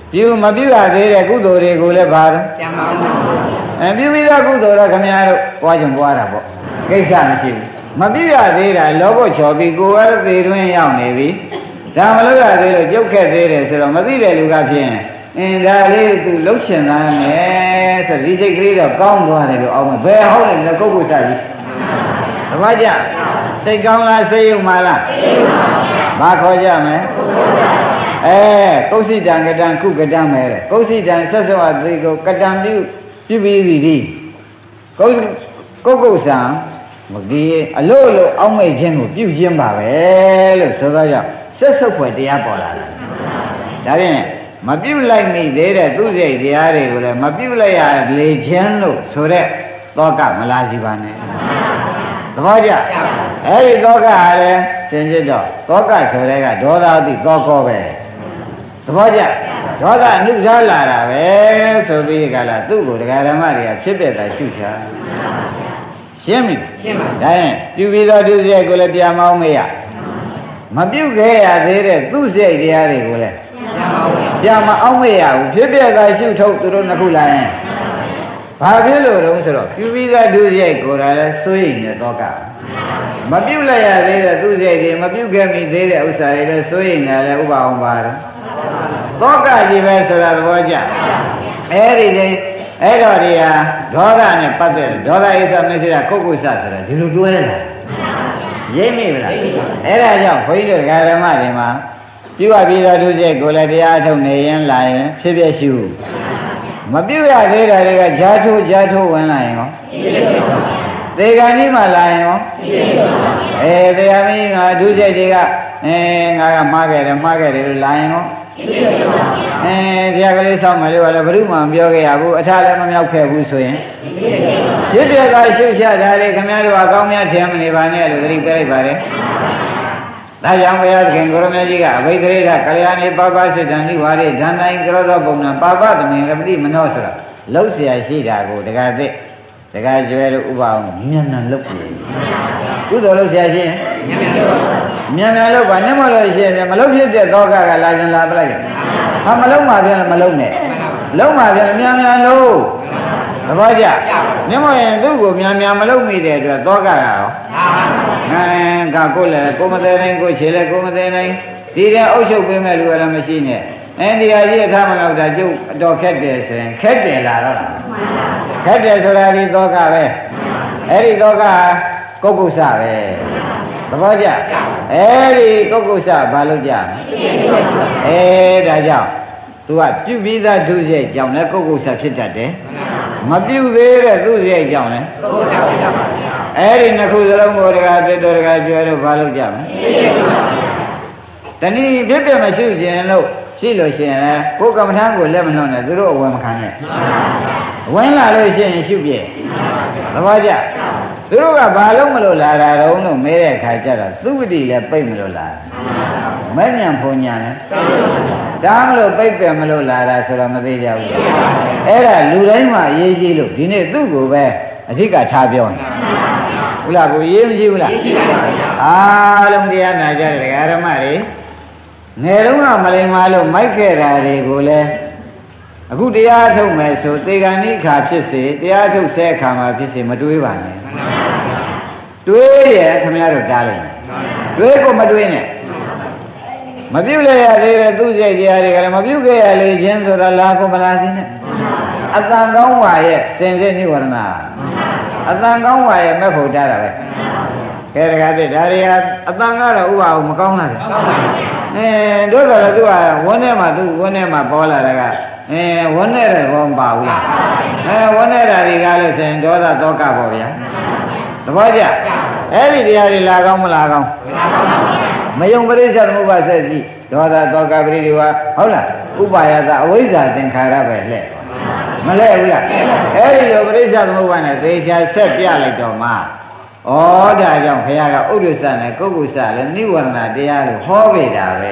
ပြုမပြုရသေးတဲ့ကုသိုလ်တွေကိုလည်းပါတော့အဲပြုပြီးသားကုသိုလ်တော့ခင်ဗျားတို့ပွားကြုံပွားတာပေါ့ကိစ္စမရှိဘူးမပြုရသေးတာလောဘချော်ပြီးကိုယ်ကသေတွင်းရောက်နေပြီဒါမလို့ရသေးလို့ကြုတ်ခက်သေးတယ်ဆိုတော့မသိတဲ့လူကဖြစ်ရင်အင်းဒါလေးသူလှုပ်ရှင်သားနဲ့ဆိုဒီစိတ်ကလေးတော့ကောင်းသွားတယ်လို့အောင်ဘယ်ဟုတ်လဲငါကုတ်ကုတ်စားကြီးတပတ်ကြစိတ်ကောင်းလားစိတ်ယုံပါလားဘာခေါ်ကြမလဲအဲကုသိတံကတံကုကတံမဲတဲ့ကုသိတံဆက်စောအသေးကိုကတံပြုပြုပြီးသည်ဒီကုကုတ်ကုတ်ဆံမကြီးအလို့လို့အောက်မိတ်ခြင်းကိုပြုခြင်းပါပဲလို့ဆိုတော့ကြောင့်ဆက်ဆုပ်ဖွယ်တရားပေါ်လာတယ်ဒါဖြင့်မပြုတ်လိုက်မိသေးတဲ့သူစိတ်တရားတွေကိုလည်းမပြုတ်လိုက်ရလေခြင်းလို့ဆိုတဲ့သောကမလာစီပါနဲ့သဘောကျအဲ့ဒီသောကကလည်းစင်စစ်တော့သောကဆိုတဲ့ကဒေါသအတိသောကောပဲသဘောကျဒေါသအနုစားလာတာပဲဆိုပြီးကြလားသူ့ကိုတရားဓမ္မတွေကဖြစ်ပြတာရှုချာရှင်းပြီရှင်းပါဒါရင်ပြုပြီးတော့သူစိတ်ကိုလည်းပြန်မအောင်မရမပြုတ်ခဲ့ရသေးတဲ့သူစိတ်တရားတွေကိုလည်းပြန်မအောင်မရဘူးဖြစ်ပြတာရှုထုတ်သူတို့နှစ်ခုလာရင်ဘာဖြစ်လို့တုံးဆိုတော့ပြုပြီးသားသူစိတ်ကိုယ်လည်းစိုးရိမ်နေတော့ကမပြုတ်လိုက်ရသေးတဲ့သူစိတ်တွေမပြုတ်ခဲ့မိသေးတဲ့ဥစ္စာတွေလည်းစိုးရိမ်နေတယ်ဥပအောင်ပါတော့သောကကြီးပဲဆိုတာသဘောကျအဲ့ဒီလေအဲ့တော့ဒီဟာဒေါသနဲ့ပတ်သက်ဒေါသဣသမစ္ဆေကုတ်ကုဆဆိုတာဒီလိုတွဲလာရိပ်မိမလားအဲ့ဒါကြောင့်ဘုန်းကြီးတို့ဓမ္မတွေမှာပြုအပ်ပြီးတော့သူစိတ်ကိုလည်းတရားထုတ်နေရင်လာရင်ဖြစ်ဖြစ်ရှုမပြုတ်ရသေးတာတွေကဂျာထိုးဂျာထိုးဝင်လာရင်ရောသေကံကြီးမှလာရင်ရောအဲသေကံကြီးမှာဒုစိတ်တွေကအဲငါကမှားခဲ့တယ်မှားခဲ့တယ်လို့လာရင်ရောအဲတရားကလေးဆောက်မယ်လို့လည်းဘုရုမှမပြောခဲ့ရဘူးအထာလည်းမမြောက်ခဲ့ဘူးဆိုရင်ဖြစ်ပြတာရှုချတာလေခင်ဗျားတို့အကောင်းများထင်မနေပါနဲ့လို့သတိပေးလိုက်ပါတယ်ဒါကြောင့်ဘုရားသခင်ကိုရမကြီးကအဘိဓိရကလျာဏိပပစိတ္တံနိဝါရိဓမ္မိုင်ကရောသောပုံနာပါပသမင်ရပတိမနောဆိုတာလှုပ်เสียရှိတာကိုတက္ကသစ်တက္ကကျွဲတို့ဥပအောင်မြန်မြန်လှုပ်ပြီကုသိုလ်လှုပ်เสียရှိရင်မြန်မြန်လှုပ်ပါနဲ့မလို့ရှိရင်မလှုပ်ဖြစ်တဲ့သောကကလာခြင်းလာပလိုက်ဟာမလှုပ်မှပြန်မလှုပ်နဲ့လှုပ်မှပြန်မြန်မြန်လှုပ်သဘောကျမြင်မရင်သူ့ကိုမြန်မြန်မလုပ်မိတဲ့အတွက်သောကကရောအဲကကိုလည်းကိုမသေးနိုင်ကိုခြေလည်းကိုမသေးနိုင်ဒီတဲ့အုပ်ချုပ်ပေးမဲ့လူလည်းမရှိနဲ့အဲဒီဟာကြီးအထားမလောက်တာကျုပ်အတော်ခက်တယ်ဆိုရင်ခက်တယ်လာတော့ခက်တယ်ဆိုတာဒီသောကပဲအဲ့ဒီသောကကုတ်ကုဆပဲသဘောကျအဲ့ဒီကုတ်ကုဆဘာလို့ကြအဲဒါကြောင့်သူကပြုပြီးသားဒုစရိုက်ကြောင့်လည်းကုတ်ကုဆဖြစ်တတ်တယ်မပြုတ်သေးတဲ့သူစရိုက်ကြောင့်လဲအဲ့ဒီနှစ်ခုစလုံးကိုတကားတက်တော်တကားကျွဲလို့ဘာလို့ကြမလဲတဏှိပြည့်ပြည့်မရှိခြင်းလို့ရှိလို့ရှိရင်လည်းကိုယ်ကမ္မထမ်းကိုလက်မနှောနဲ့သူတို့အဝင်မခံနဲ့ဝင်လာလို့ရှိရင်ရှုပြည့်သဘောကျသူတို့ကဘာလို့မလို့လာတာတုံးလို့မဲတဲ့အခါကျတော့သူဝိတိလည်းပိတ်မလို့လာမဲ့ညံဖုန်ညာလဲဒါမလို့ပိတ်ပယ်မလို့လာတာဆိုတော့မသိကြဘူးအဲ့ဒါလူတိုင်းမှာအရေးကြီးလို့ဒီနေ့သူ့ကိုပဲအဓိကထားပြောနေဟုတ်လားကိုရေးမကြည့်ဘူးလားအားလုံးတရားနာကြတဲ့ဓမ္မတွေငယ်တုန်းကမလိမ္မာလို့မိုက်ခဲ့တာတွေကိုလည်းအခုတရားထုတ်မယ်ဆိုသေကံနိခါဖြစ်စေတရားထုတ်ဆဲအခါမှာဖြစ်စေမတွေးပါနဲ့တွေးရခင်ဗျားတို့တားလိုက်တွေးကိုမတွေးနဲ့မပြုတ်လည်းရသေးတဲ့သူစိတ်တရားတွေကလည်းမပြုတ်ခဲ့ရလေခြင်းဆိုတော့လာကိုမလာစီနဲ့အတန်ကောင်းဝါရဲ့စင်စစ်နိဝရဏအတန်ကောင်းဝါရဲ့မဲ့ဖို့တားတာပဲကဲတကားတဲ့ဒါတွေကအတန်ကတော့ဥပအောင်မကောင်းလားဗျအဲတို့ကလည်းသူကဝန်းထဲမှာသူဝန်းထဲမှာပေါ်လာတယ်ကအဲဝန်းထဲတယ်ဘောမပါဘူးလားအဲဝန်းထဲတာတွေကလို့ဆိုရင်ဒေါသသောကပေါ့ဗျာသဘောကျအဲ့ဒီတရားတွေလာကောင်းမလာကောင်းမယုံပရိစ္ဆေသမုပ္ပါဆက်ကြည့်ဒေါသသောကပရိဒီဝဟုတ်လားဥပါယတအဝိဇ္ဇာသင်္ခါရပဲလှဲ့မလှဲ့ဘူးလားအဲ့ဒီလိုပရိစ္ဆေသမုပ္ပါနဲ့သေချာဆက်ပြလိုက်တော့မှဩဒါကြောင့်ဘုရားကဥဒ္ဒစ္စနဲ့ကုက္ကုစလည်းနိဝရဏတရားလို့ဟောပေတာပဲ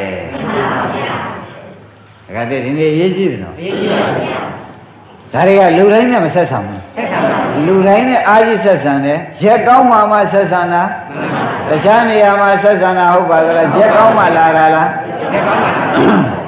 ဒါကတည်းကဒီနေ့ရေးကြည့်တယ်နော်ရေးကြည့်ပါဗျာဒါတွေကလူတိုင်းနဲ့မဆက်ဆံဘူးဆက်ဆံပါဘူးလူတိုင်းနဲ့အာကြီးဆက်ဆံတယ်ရက်ကောင်းမှမှဆက်ဆံတာတခြားနေရာမှာဆက်ဆံတာဟုတ်ပါသလားရက်ကောင်းမှလာတာလားရက်ကောင်းမှလာ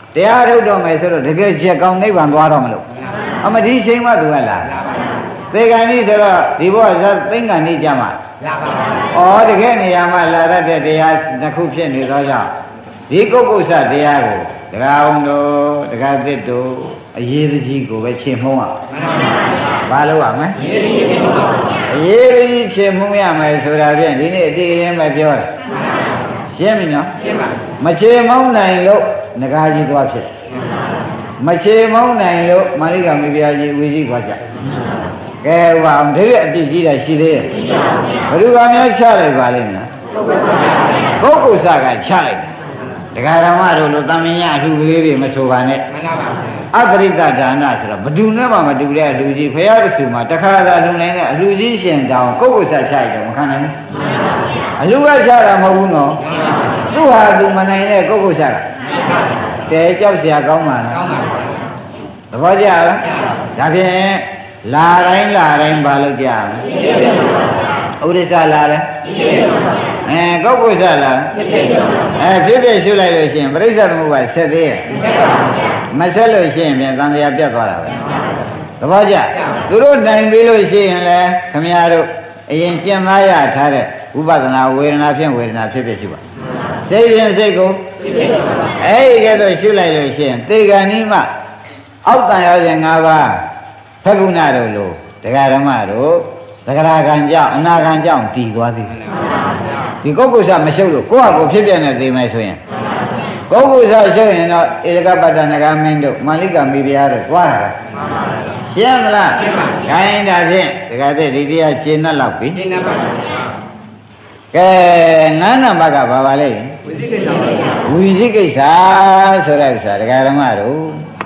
တရားထုတ်တော့မယ်ဆိုတော့တကယ်ချက်ကောင်းနိဗ္ဗာန်သွားတော့မလို့အမဒီချိန်မှသူကလာသေကံကြီးဆိုတော့ဒီဘဝဇတ်သိင်္ဂန်ကြီးကြမှာလာပါဘူးဩတကယ်နေရာမှာလာရတဲ့တရားတစ်ခုဖြစ်နေတော့ကြောင့်ဒီကုက္ကုဆတရားကိုတရားအောင်တို့တရားသစ်တို့အရေးကြီးကိုပဲချိန်မှုန်းအောင်ဘာလို့ရမလဲအရေးကြီးချိန်မှုန်းရမယ်ဆိုတာဖြင့်ဒီနေ့အတိအရင်းပဲပြောတယ်ရှင်းပြီနော်မချိန်မှုန်းနိုင်လို့ငကားကြီးသွားဖြစ်မချိန်မှုန်းနိုင်လို့မာလိကမေဘုရားကြီးဝီကြီးသွားကြကဲဟောအောင်ဒီအတိကြီးတာရှိသေးရဲ့ဘယ်သူကများချလိုက်ပါလိမ့်မလားပုဂ္ဂိုလ်စကချလိုက်တယ်တရားဓမ္မတို့လိုတမင်ရအလှူကလေးတွေမဆိုပါနဲ့အတ္တိတဒါနဆိုတော့ဘဒုနဲ့မှမတူတဲ့အလှူကြီးဖရာတဆူမှာတခါသာလှူနိုင်တဲ့အလှူကြီးရှင်တောင်ပုဂ္ဂိုလ်စချလိုက်တော့မခံနိုင်ဘူးအလှူကချတာမဟုတ်ဘူးနော်သူ့ဟာသူမနိုင်တဲ့ပုဂ္ဂိုလ်စကတဲကြောက်เสียကောင်းပါလားသဘောကျလားဒါဖြင့်လာတိုင်းလာတိုင်းဘာလို့ကြမလဲဥဒိစ္စလာလဲအဲကုက္ကုဆလာအဲဖြစ်ဖြစ်ရှုလိုက်လို့ရှိရင်ပရိစ္ဆေသမုပ္ပါဆက်သေးရဲ့မဆက်လို့ရှိရင်ပြန်သံဃာပြတ်သွားတာပဲသဘောကျသူတို့နိုင်ပြီးလို့ရှိရင်လဲခမည်းတော်အရင်ကျင့်သားရထားတဲ့ဝိပဿနာဝေဒနာဖြင့်ဝေဒနာဖြစ်ဖြစ်ရှိပါစိတ်ဖြင့်စိတ်ကိုအဲဒီကဲတော့ရှုလိုက်လို့ရှိရင်သေဂာနိမအောက်တန်ရောစဉ်၅ပါးဖက္ကုဏတို့လိုတရားဓမ္မတို့သဂရာကံကြောင့်အနာကံကြောင့်တည်သွားသည်ဒီကုက္ကုဆမရှုပ်လို့ကိုယ့်ဟာကိုယ်ဖြစ်ပြနေသေးမယ်ဆိုရင်ကုက္ကုဆရှုပ်ရင်တော့ဧကပတ္တနဂမင်းတို့မာလိကမိဖုရားတို့သွားတာရှင်းမလားခိုင်းတာဖြင့်တခါတည်းဒီတရားရှင်းနှက်လောက်ပြီရှင်းနှက်ပါဘူးကဲငါးနံပါတ်ကဘာပါလဲဝိသိကိစ္စဆိုတဲ့ဥစ္စာဒကာဓမ္မတို့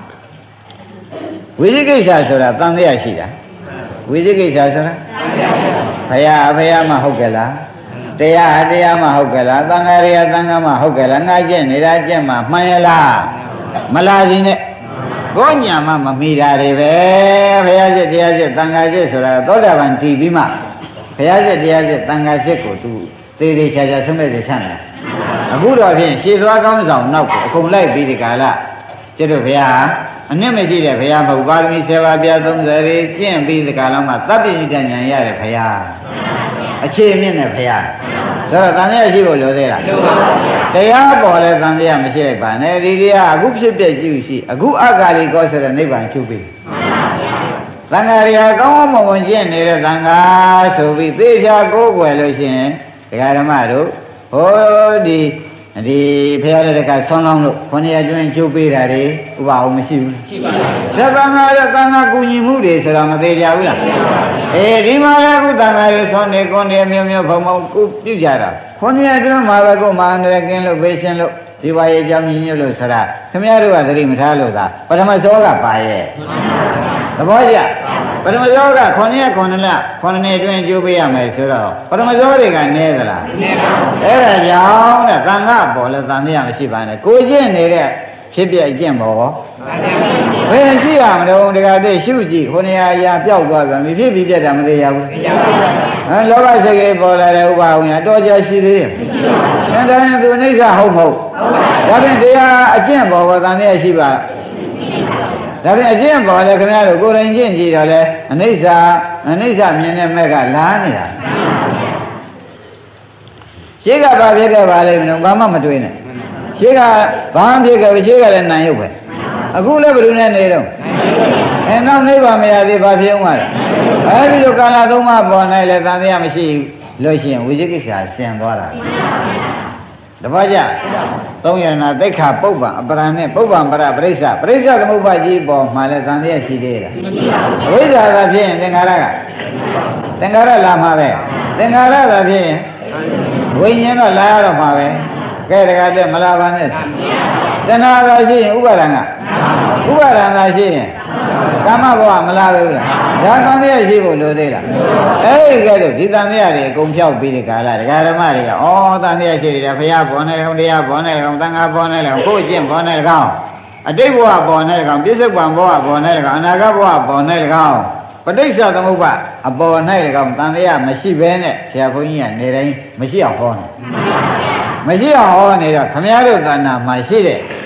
ဝိသိကိစ္စဆိုတာတန်တရားရှိတာဝိသိကိစ္စဆိုတာဘုရားဘုရားမဟုတ်ကြလားတရားတရားမဟုတ်ကြလားသံဃာရသံဃာမဟုတ်ကြလားငါကျင့်နေတာကျင့်မှာမှန်ရလားမလားစီနဲ့ကိုညာမမမိတာတွေပဲဘုရားစစ်တရားစစ်သံဃာစစ်ဆိုတာသောတာပန်တည်ပြီးမှဘုရားစစ်တရားစစ်သံဃာစစ်ကိုသူသေးသေးချာချာဆုံးမဲ့ချမ်းတယ်အခုတော့ဖြင့်ရှေးသွားကောင်းဆောင်နောက်ကိုအကုန်လိုက်ပြီးဒီကာလကျတို့ဘုရားအနည်းမရှိတဲ့ဘုရားမဟုတ်ပါရမီဆယ်ပါးပြသုံးဆယ်ရေကျင့်ပြီးဒီကာလမှာသဗ္ဗညုတဉာဏ်ရတဲ့ဘုရားအခြေမြင့်တဲ့ဘုရားဆိုတော့တန်တရားရှိဖို့လိုသေးလားတရားပေါ်လဲတန်တရားမရှိလိုက်ပါနဲ့ဒီတရားအခုဖြစ်ပြကြည့်ရှိအခုအက္ခလီကောဆိုတဲ့နိဗ္ဗာန်ချုပ်ပြီသံဃာရကောင်းမွန်မွန်ကျင့်နေတဲ့သံဃာဆိုပြီးသေချာကိုးကွယ်လို့ရှိရင်ဒကာဓမ္မတို့ဟိုဒီဒီဖရာလက်ထက်ကဆွမ်းလောင်းလို့ခொနည်းအတွင်းကျုပ်ပေးတာတွေဥပအောင်မရှိဘူးရှိပါဘူးဒါကံကလည်းကံကကူညီမှုတွေဆိုတော့မသေးကြဘူးလားအေးဒီမှာလည်းခုတန်ခါရဆွမ်းနေကွန်တွေမျိုးမျိုးဖုံဖုံကုပြုကြတာခொနည်းအတွင်းမှာပဲကိုမန္တရကင်းလို့ဘေးရှင်းလို့ဒီဝါရဲ့အကြောင်းညညွတ်လို့ဆိုတာခင်ဗျားတို့ကသတိမထားလို့သာပထမဇောကပါရဲ့သဘောကျပထမဇောကခொနည်းခொနလခொနည်းအတွင်းကျိုးပေးရမယ်ဆိုတော့ပထမဇောတွေကနည်းသလားနည်းပါဘူးအဲ့ဒါကြောင့်တဲ့သံဃာပေါ်လဲသံဃာမရှိပါနဲ့ကိုကျင့်နေတဲ့ဖြစ်ပြအကျင့်ပေါ်ဘယ်ရှိရမလို့တခါတည်းရှုကြည့်ခொနည်းအရာပျောက်သွားပြန်ပြီဖြစ်ပြီးပြတ်တာမသေးရဘူးမရပါဘူးဟမ်လောဘစိတ်ကြီးပေါ်လာတဲ့ဥပါဝင်အတော်ကြာရှိသေးတယ်အဲ့ဒါရင်သူအိဋ္ဌဟုတ်မဟုတ်ဒါဖြင့်တရားအကျင့်ပေါ်ကသံဃာရှိပါဒါဖြင့်အကျင့်ပေါ်လဲခင်ဗျားတို့ကိုယ်တိုင်ကျင့်ကြည့်တော့လဲအနိစ္စအနိစ္စမြင်တဲ့မဲ့ကလာနေတာရှေးကဘာဖြစ်ခဲ့ပါလိမ့်မလို့ဘာမှမတွေးနဲ့ရှေးကဘာမှဖြစ်ခဲ့ရှေးကလည်းနာရုပ်ပဲအခုလည်းဘယ်လိုနဲ့နေတော့အဲနောက်နိဗ္ဗာန်မရသေးဘာဖြစ်အောင်လဲအဲဒီလိုကာလသုံးပါးပေါ်နိုင်လဲသံဃာမရှိလို့ရှိရင်ဝိဇိကိစ္စဆင်သွားတာတပည့်ကြသုံးရဏသိက္ခာပုပ္ပံအပရဏနဲ့ပုပ္ပံပရပရိစ္ဆပရိစ္ဆသမုပ္ပါကြီးပေါ်မှာလဲသံဃာရှိသေးလားအဝိဇ္ဇာသာဖြစ်ရင်သင်္ခါရကသင်္ခါရလာမှာပဲသင်္ခါရသာဖြစ်ရင်ဝိညာဉ်တော့လာရတော့မှာပဲကဲတကားတဲ့မလာပါနဲ့တဏှာသာရှိရင်ဥပါဒံကဥပါဒံသာရှိရင်ကာမဘဝမလာဘူးလားဒါသံဃာရှိဖို့လိုသေးလားအဲ့ဒီကဲတော့ဒီသံဃာတွေအကုန်ဖြောက်ပြီးဒီကာလဒကာဓမ္မတွေကဩသံဃာရှိတယ်ဘုရားပေါ်နေတယ်တရားပေါ်နေတယ်သံဃာပေါ်နေတယ်ကိုယ်ကျင့်ပေါ်နေတယ်ကောင်းအတိတ်ဘဝပေါ်နေတယ်ကောင်းပြစ္ဆုတ်ပံဘဝပေါ်နေတယ်ကောင်းအနာဂတ်ဘဝပေါ်နေတယ်ကောင်းပဋိစ္စသမုပ္ပါအပေါ်၌လည်းကောင်းတန်တရားမရှိဘဲနဲ့ဆရာဘုန်းကြီးကနေတိုင်းမရှိအောင်ဟောနေမရှိအောင်ဟောနေတော့ခမည်းတော်ကဏ္ဍမှာရှိတဲ့ဆ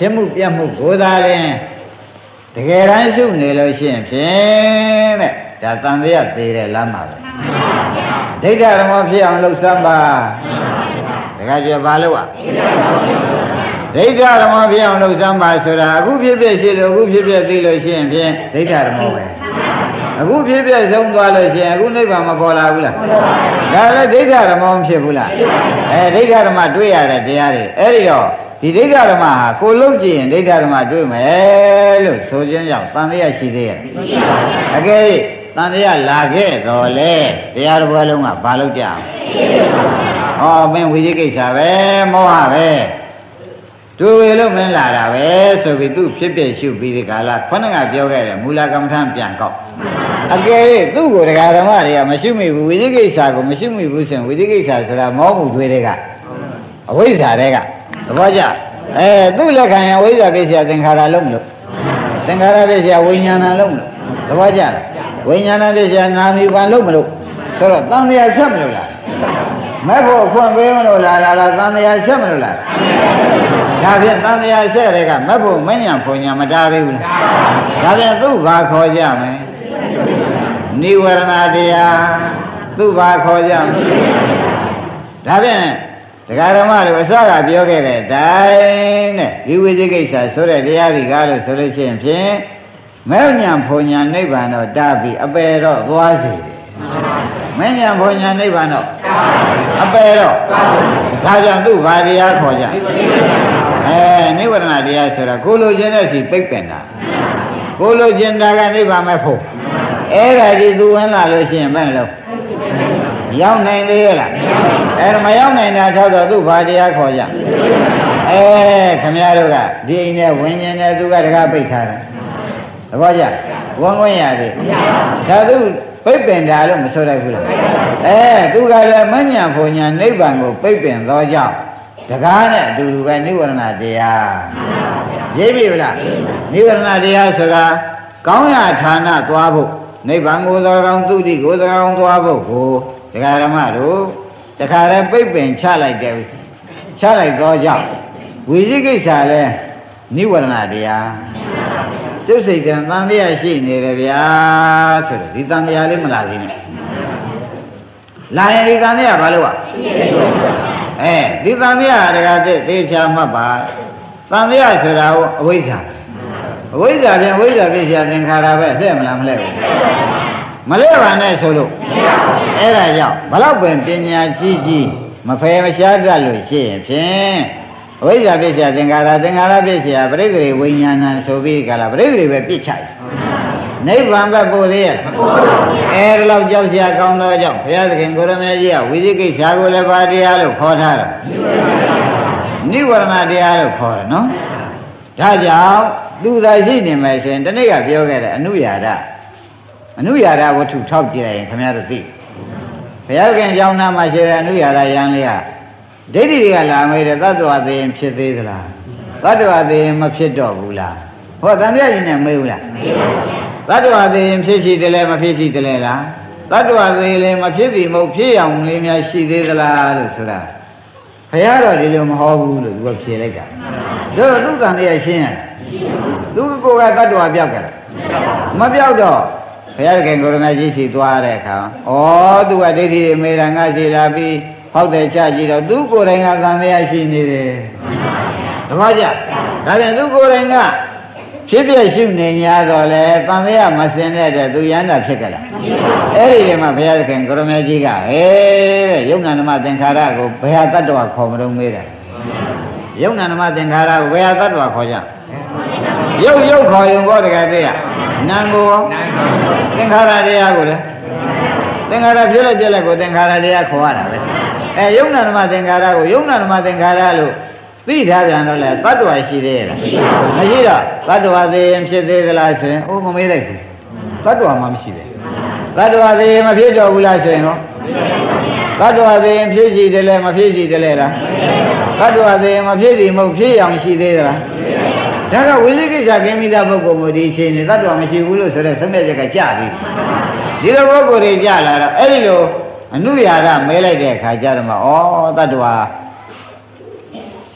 ဖြစ်မှုပြတ်မှုကိုသာရင်တကယ်တမ်းရှုနေလို့ရှိရင်ဖြင့်တဲ့ဒါတန်တရားသေးတယ်လားမှာပဲဒိဋ္ဌဓမ္မဖြစ်အောင်လှုပ်စမ်းပါတခါကျဘာလို့อ่ะဒိဋ္ဌဓမ္မဖြစ်အောင်လှုပ်စမ်းပါဆိုတာအခုဖြစ်ဖြစ်ရှိလို့အခုဖြစ်ဖြစ်သိလို့ရှိရင်ဖြင့်ဒိဋ္ဌဓမ္မပဲအခုဖြစ်ဖြစ်ဆုံးသွားလို့ရှိရင်အခုနိဗ္ဗာန်မပေါ်လာဘူးလားဒါလည်းဒိဋ္ဌဓမ္မမဖြစ်ဘူးလားအဲဒိဋ္ဌဓမ္မတွေ့ရတဲ့တရားတွေအဲ့ဒီတော့ဒီဒိဋ္ဌဓမ္မဟာကိုလုံးကြည့်ရင်ဒိဋ္ဌဓမ္မတွေ့မယ်လို့ဆိုခြင်းကြောင့်တန်တရားရှိသေးရဲ့အကယ်တန်တရားလာခဲ့တော့လေတရားတစ်ပွဲလုံးကဘာလို့ကြအောင်ဩမင်းဝိသိကိစ္စပဲမောဟပဲတို့ဝေလို့မင်းလာတာပဲဆိုပြီးသူ့ဖြစ်ဖြစ်ရှုပြီးဒီကာလခေါင်းကပြောခဲ့တယ်မူလကမ္မထပြန်ကောက်အကယ်၍သူ့ကိုတရားဓမ္မတွေကမရှိမိဘူးဝိသိကိစ္စကိုမရှိမိဘူးဆိုရင်ဝိသိကိစ္စဆိုတာမောမှုတွေတွေကအဝိဇ္ဇာတွေကသဘောကျအဲသူ့လက်ခံရင်ဝိဇ္ဇာပစ္စယသင်္ခါရလုံးမလို့သင်္ခါရပစ္စယဝိညာဏလုံးမလို့သဘောကျဝိညာဏပစ္စယနာမီကံလုံးမလို့ဆိုတော့တန်တရားဆက်မလို့လားမဲ့ဖို့အခွင့်ပေးမလို့လားလားတန်တရားဆက်မလို့လားဒါဖြင့်တန်တရားဆက်တဲ့ကမဲ့ဖို့မညံဖွညာမတားသေးဘူးလားဒါဖြင့်သူ့ဘာခေါ်ကြမလဲနိဝရဏတရားသူ့ဘာခေါ်ကြမလဲဒါဖြင့်တရားဓမ္မတွေအစကပြောခဲ့တဲ့တိုင်းတဲ့ဒီဝိသိကိစ္စဆိုတဲ့တရားဒီကားလို့ဆိုလို့ရှိရင်ဖြင့်မဲ့ညံဖွညာနိဗ္ဗာန်တော့တားပြီးအပယ်တော့သွားစေတယ်မဲ့ညံဖွညာနိဗ္ဗာန်တော့အပယ်တော့ဒါကြောင့်သူ့ဘာတရားခေါ်ကြအဲနိဗ္ဗာန်တရားဆိုတာကိုလိုချင်တဲ့စီပိတ်ပင်တာကိုလိုချင်တာကနိဗ္ဗာန်မဲ့ဖို့အဲ့ဒါဒီသူဝင်လာလို့ရှိရင်ဘယ်လိုရောက်နိုင်သေးရဲ့လားအဲ့ဒါမရောက်နိုင်တာထောက်တော့သူ့ဘာတရားခေါ်ကြအဲခမည်းတော်ကဒီအိမ်နဲ့ဝิญဉ်နဲ့သူကတကားပိတ်ထားတယ်သဘောကျဝင်ဝင်ရသေးဒါသူပိတ်ပင်တာလို့မဆိုရဘူးလားအဲသူကလည်းမညံဖွညာနိဗ္ဗာန်ကိုပိတ်ပင်သောကြောင့်တကားနဲ့အတူတူပဲနိဝရဏတရားရေးပြီလားနိဝရဏတရားဆိုတာကောင်းရာဌာနသွားဖို့နိဗ္ဗာန်ကိုသောကောင်းသုတိကိုသောကောင်းသွားဖို့ကိုတရားဓမ္မတို့တခါတည်းပိတ်ပင်ချလိုက်တယ်ချလိုက်သောကြောင့်ဝိသိကိစ္စလဲနိဝရဏတရားကျုပ်စိတ်ကံတန်တရားရှိနေတယ်ဗျာဆိုတော့ဒီတန်တရားလေးမလာသေးနဲ့လာရင်ဒီတန်တရားဘာလို့ ਆ အဲဒီတန်တရားတခါတည်းသေချာမှတ်ပါတန်တရားဆိုတာကိုအဝိဇ္ဇာအဝိဇ္ဇာဖြင့်ဝိဇ္ဇာပြည့်စရာသင်္ခါရပဲပြည့်မလားမလဲဘူးမလဲပါနဲ့ဆိုလို့အဲ့ဒါကြောင့်ဘလောက်ပင်ပညာကြီးကြီးမဖယ်မရှားတတ်လို့ရှိရင်ဖြင့်အဝိဇ္ဇာပစ္စယသင်္ခါရသင်္ခါရပစ္စယပရိသေဝိညာဏဆိုပြီးကြလားပရိသေပဲပြစ်ချနိဗ္ဗာန်ပဲပို့သေးရဲ့အဲ့ဒါလောက်ကြောက်စရာကောင်းသောကြောင့်ဘုရားသခင်ကိုရမေကြီးကဝိသိကိစ္စကိုလည်းပါတရားလို့ခေါ်ထားတာနိဝရဏတရားလို့ခေါ်တယ်နော်ဒါကြောင့်သူသာရှိနေမယ်ဆိုရင်တနေ့ကပြောခဲ့တဲ့အနုယာဒအနုယာဒဝတ္ထုထောက်ကြည့်လိုက်ရင်ခင်ဗျားတို့သိဘုရားခင်ကျောင်းသားမှာရှိတဲ့အနုယာဒယံလေးကဒိဋ္ဌိတွေကလာမေးတယ်သတ္တဝါသိရင်ဖြစ်သေးသလားသတ္တဝါသိရင်မဖြစ်တော့ဘူးလားဟောတန်တရားကြီးနဲ့မေးဘူးလားသတ္တဝါသိရင်ဖြစ်ရှိတယ်လဲမဖြစ်ရှိတယ်လဲလားသတ္တဝါသိရင်မဖြစ်ပြီမဟုတ်ဖြစ်အောင်လေးများရှိသေးသလားလို့ဆိုတာဘုရားတော်ဒီလိုမဟောဘူးလို့သူကဖြေလိုက်တာတို့သူတန်တရားရှင်းရသူကိုယ်ကတတ္တဝါပြောက်ကြတယ်မပြောက်တော့ဘုရားခင်ကိုရမကြီးရှိသွားတဲ့အခါဩသူကဒိဋ္ဌိမေရငါရှိလာပြီးဟောက်တယ်ချကြည့်တော့သူကိုယ်တိုင်ကသံတရားရှိနေတယ်တပည့်ကြဒါပြန်သူကိုယ်တိုင်ကဖြစ်ပြရှုနေ냐တော့လေသံတရားမစင်တဲ့တဲ့သူရဟန္တာဖြစ်ကြလားအဲ့ဒီတည်းမှာဘုရားခင်ကိုရမကြီးကဟဲ့တဲ့ယုံနာနမသင်္ခါရကိုဘယ်ဟာတတ္တဝါခေါ်မလို့မေးတယ်ယုံနာနမသင်္ခါရကိုဘယ်ဟာတတ္တဝါခေါ်ကြရုပ်ရုပ်ခေါ်ရင်ဘောတကယ်သေးရနာမ်ကိုသင်္ခါရတရားကိုလေသင်္ခါရဖြစ်လိုက်ပြက်လိုက်ကိုသင်္ခါရတရားခေါ်ရတာပဲအဲယုံနာဓမ္မသင်္ခါရကိုယုံနာဓမ္မသင်္ခါရလို့သိထားပြန်တော့လေတတ္တဝါရှိသေးရဲ့လားမရှိတော့တတ္တဝါသေးရင်ဖြစ်သေးသလားဆိုရင်အိုးမမေးလိုက်ဘူးတတ္တဝါမှမရှိတယ်တတ္တဝါသေးရင်မဖြစ်တော့ဘူးလားဆိုရင်ဟောတတ္တဝါသေးရင်ဖြစ်ရှိတယ်လဲမဖြစ်ရှိတယ်လဲလားတတ္တဝါသေးရင်မဖြစ်သည်မဟုတ်ဖြစ်အောင်ရှိသေးသလားဒါကဝိသိကိစ္စကင်းမိသားပုဂ္ဂိုလ်မျိုးဒီချိန်နေတတ္တဝါမရှိဘူးလို့ဆိုတဲ့သုံးမြတ်ချက်ကကြပြီဒီလိုပုဂ္ဂိုလ်တွေကြလာတော့အဲ့ဒီလိုအနုယာဒမဲလိုက်တဲ့အခါကျတော့မှဩတတ္တဝါ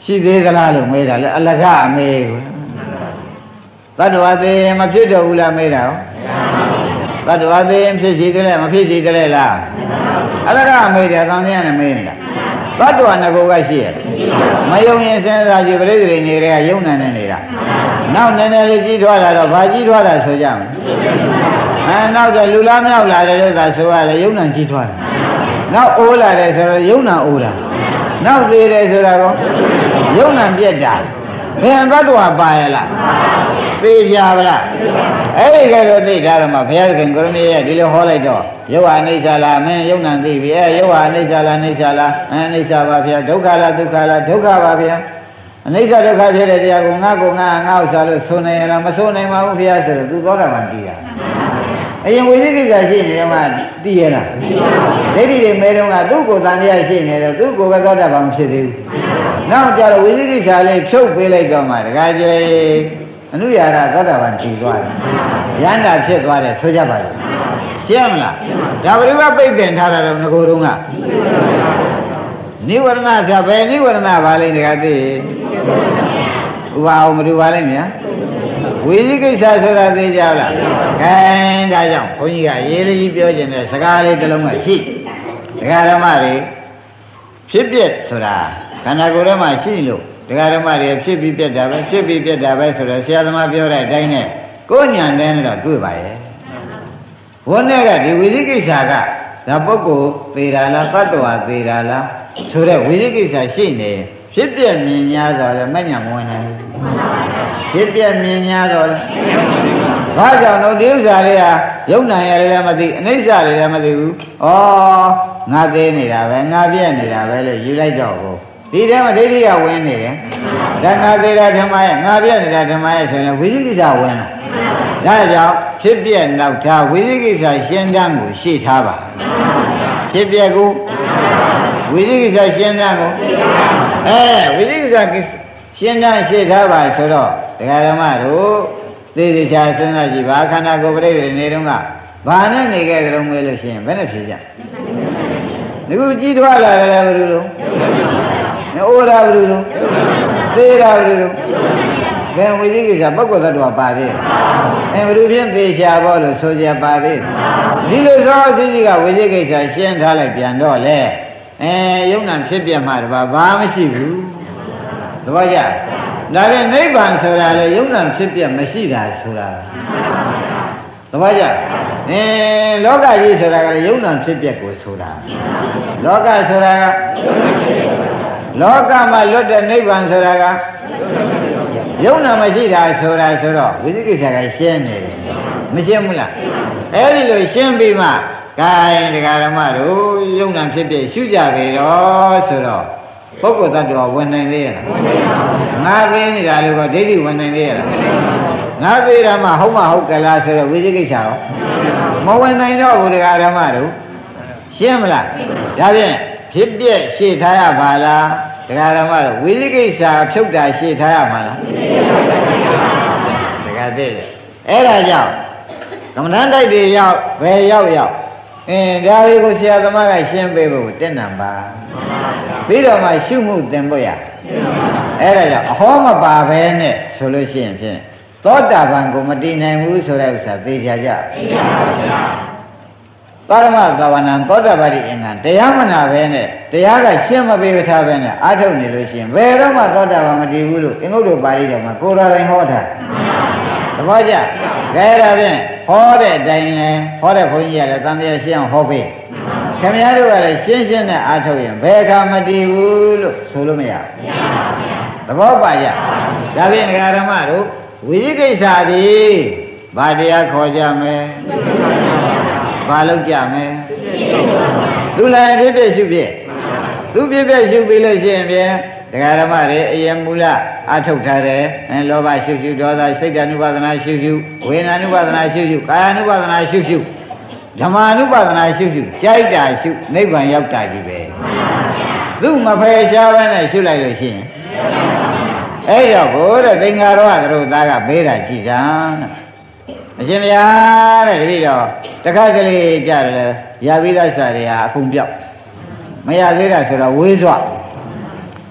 ရှိသေးသလားလို့မေးတာလေအလကမေးဘူးသတ္တဝါသေးမဖြစ်တော့ဘူးလားမေးတာရောသတ္တဝါသေးဖြစ်စီတယ်လေမဖြစ်စီတယ်လားအလကမေးတယ်အတန်တရားနဲ့မေးနေတာသတ္တဝါငကိုကရှိရမယုံရင်စဉ်းစားကြည့်ပြိတ္တိနေတဲ့ကယုံနေနေနေတာနောက်နည်းနည်းလေးကြီးထွားလာတော့ဘာကြီးထွားတာဆိုကြမလဲအဲနောက်တော့လူလားမြောက်လာတယ်လို့သာဆိုရတယ်ယုံနာကြီးထွားတယ်နောက်အိုးလာတယ်ဆိုတော့ယုံနာအိုးတာနောက်သေးတယ်ဆိုတာကောယုံနာပြက်တာဘယ်သတ္တဝါပါရလားသိကြပါလားအဲ့ဒီကဲတော့သိတာတော့မှဘုရားခင်ကိုရမရဲ့ဒီလိုဟောလိုက်တော့ယုတ်ဟာအိဋ္ဌာလားမင်းယုံနာသိပြီအဲယုတ်ဟာအိဋ္ဌာလားအိဋ္ဌာလားအဲအိဋ္ဌာပါဗျာဒုက္ခလားဒုက္ခလားဒုက္ခပါဗျာအနိစ္စဒုက္ခဖြစ်တဲ့တရားကိုငါကိုငါငါဥစ္စာလို့ဆိုနိုင်ရလားမဆိုနိုင်ပါဘူးဘုရားဆိုတော့သူသောတာပန်တည်တာအရင်ဝိသိကိစ္စရှိနေတယ်မှတည်ရလားဒိဋ္ဌိတွေမဲတော့ကသူ့ကိုယ်တန်တရားရှိနေတယ်သူ့ကိုယ်ပဲသောတာပန်မဖြစ်သေးဘူးနောက်ကြတော့ဝိသိကိစ္စလေးဖြုတ်ပေးလိုက်တော့မှတခါကျွေးအနုရာရသောတာပန်တည်သွားတယ်ရဟန္တာဖြစ်သွားတယ်ဆိုကြပါလို့ရှင်းမလားဒါဘယ်သူကပိတ်ပင်ထားတာတော့ငကိုယ်တုံးကနိဝရဏဆိုဘယ်နိဝရဏပါလိမ့်တခါသိဥပါအောင်မတူပါလိမ့်များဝိသိကိစ္စဆိုတာသိကြလားခိုင်းဒါကြောင့်ဘုန်းကြီးကရေးလေးပြောခြင်းတဲ့စကားလေးတစ်လုံးကရှိဒကာဓမ္မတွေဖြစ်ပြက်ဆိုတာခန္ဓာကိုယ်ထဲမှာရှိလို့ဒကာဓမ္မတွေဖြစ်ပြီးပြက်တာပဲဖြစ်ပြီးပြက်တာပဲဆိုတော့ဆရာသမားပြောတဲ့အတိုင်းနဲ့ကိုယ်ညာတဲ့နဲ့တော့တွေ့ပါရဲ့ဘုန်းနဲ့ကဒီဝိသိကိစ္စကဒါပုဂ္ဂိုလ်သေးတာလားတတ္တဝါသေးတာလားဆိုတဲ့ဝိသိကိစ္စရှိနေဖြစ်ပြမြင်များတော့လည်းမညံမဝင်နိုင်ဘူးဖြစ်ပြမြင်များတော့လည်းဘာကြောင့်လို့ဒီဥစ္စာလေးဟာယုံနိုင်ရလည်းမသိအနိစ္စလေးလည်းမသိဘူးဩငါသေးနေတာပဲငါပြည့်နေတာပဲလို့ယူလိုက်တော့ဘူးဒီထဲမှာဒိဋ္ဌိကဝင်နေတယ်ဒါငါသေးတာဓမ္မရဲ့ငါပြည့်နေတာဓမ္မရဲ့ဆိုရင်ဝိသိကိစ္စဝင်လာဒါကြောင့်ဖြစ်ပြနောက်ထားဝိသိကိစ္စရှင်းတမ်းကိုရှေ့ထားပါဖြစ်ပြကိုဝိသိကိစ္စရှင်းတမ်းကိုအဲဝိသိကိစ္စရှင်းတမ်းရှေ့ထားပါဆိုတော့ဒကာဓမ္မတို့သိသိချာစဉ်းစားကြည့်ပါခန္ဓာကိုယ်ပြိတ္တိနေတုန်းကဘာနဲ့နေခဲ့ကြုံမေးလို့ရှိရင်ဘယ်နဲ့ဖြေကြဒီခုကြီးထွားလာတယ်ဘယ်လိုလဲအိုးရာဘယ်လိုလဲသေးရာဘယ်လိုလဲဘယ်ဝိသိကိစ္စပုဂ္ဂိုလ်သတ္တဝါပါသေးတယ်အဲဘယ်လိုဖြင့်သေချာဖို့လို့ဆိုကြပါသေးဒီလိုသောအစီအစီကဝိသိကိစ္စရှင်းထားလိုက်ပြန်တော့လေအဲယုံနာဖြစ်ပြမှတပါဘာမှမရှိဘူးသဘောကျဒါဖြင့်နိဗ္ဗာန်ဆိုတာလေယုံနာဖြစ်ပြမရှိတာဆိုတာသဘောကျအဲလောကကြီးဆိုတာကလေယုံနာဖြစ်ပြကိုဆိုတာလောကဆိုတာကလောကမှာလွတ်တဲ့နိဗ္ဗာန်ဆိုတာကယုံနာမရှိတာဆိုတာဆိုတော့ဝိသိကိစ္စကရှင်းနေတယ်မရှင်းဘူးလားအဲဒီလိုရှင်းပြီးမှဂိုင်းတရားဓမ္မတို့ယုံနာဖြစ်ပြရှုကြပြီတော့ဆိုတော့ပုဂ္ဂိုလ်တ attva ဝင်နိုင်သေးရဲ့လားငါသိနေတာလို့ကဒိဋ္ဌိဝင်နိုင်သေးရဲ့လားငါသိတာမှဟုတ်မဟုတ်ကလားဆိုတော့ဝိသိကိစ္စရောမဝင်နိုင်တော့ဘူးတရားဓမ္မတို့ရှင်းမလားဒါဖြင့်ဖြစ်ပြရှေ့ထားရပါလားတရားဓမ္မတို့ဝိသိကိစ္စဖြုတ်တာရှေ့ထားရမှာလားတရားသိတယ်အဲ့ဒါကြောင့်ကမ္မဋ္ဌာန်းတိုက်တွေရောက်ဘယ်ရောက်ရောက်အင်းဒါတွေကိုဆရာသမားကရှင်းပေးဖို့တက်နံပါပြီးတော့မှရှုမှုသင်ဖို့ရအဲ့ဒါကြောင့်အဟောမပါပဲနဲ့ဆိုလို့ရှိရင်ဖြင့်သောတာပန်ကိုမတည်နိုင်ဘူးဆိုတဲ့ဥစ္စာသိကြကြသိကြပါဗျာပါရမသဝနံသောတာပတိအင်္ဂံတရားမနာပဲနဲ့တရားကရှင်းမပေးထားပဲနဲ့အာထုတ်နေလို့ရှိရင်ဘယ်တော့မှသောတာပန်မတည်ဘူးလို့အင်္ဂုတ္တပါဠိတော်မှာကိုယ်တော်တိုင်ဟောတာသဘောကျကဲဒါဖြင့်ဟောတဲ့အတိုင်းလဲဟောတဲ့ဘုန်းကြီးကလည်းတန်တရားရှင်းအောင်ဟောပေးခင်ဗျားတို့ကလည်းရှင်းရှင်းနဲ့အာထုတ်ရင်ဘယ်အခါမတည်ဘူးလို့ဆိုလို့မရဘူးသဘောပါကြဒါဖြင့်ဓမ္မတို့ဝိသိကိစ္စသည်ဘာတရားခေါ်ကြမယ်ဘာလုပ်ကြမယ်သူလည်းဖြစ်ဖြစ်ရှုဖြစ်သူဖြစ်ဖြစ်ရှုပြီးလို့ရှိရင်ဖြင့်တရားဓမ္မတွေအယံမူလအထုတ်ထားတယ်အဲလောဘရှုရှုဒေါသစိတ်ဓာနုပါဒနာရှုရှုဝေဒနာနုပါဒနာရှုရှုကာယ ानु ပါဒနာရှုရှုဓမ္မာနုပါဒနာရှုရှုကြိုက်တာရှုနိဗ္ဗာန်ရောက်တာကြီးပဲသူမဖယ်ရှားဘဲနဲ့ရှုလိုက်လို့ရှိရင်အဲ့တော့ဘုရားသင်္ဃာရောသတို့သားကဘေးတာကြည်စမ်းအရှင်ဗျာတဲ့တပည့်တော်တခါကလေးကြတယ်ရပြီးသားစာတွေဟာအကုန်ပြောက်မရသေးတာဆိုတော့ဝေးစွ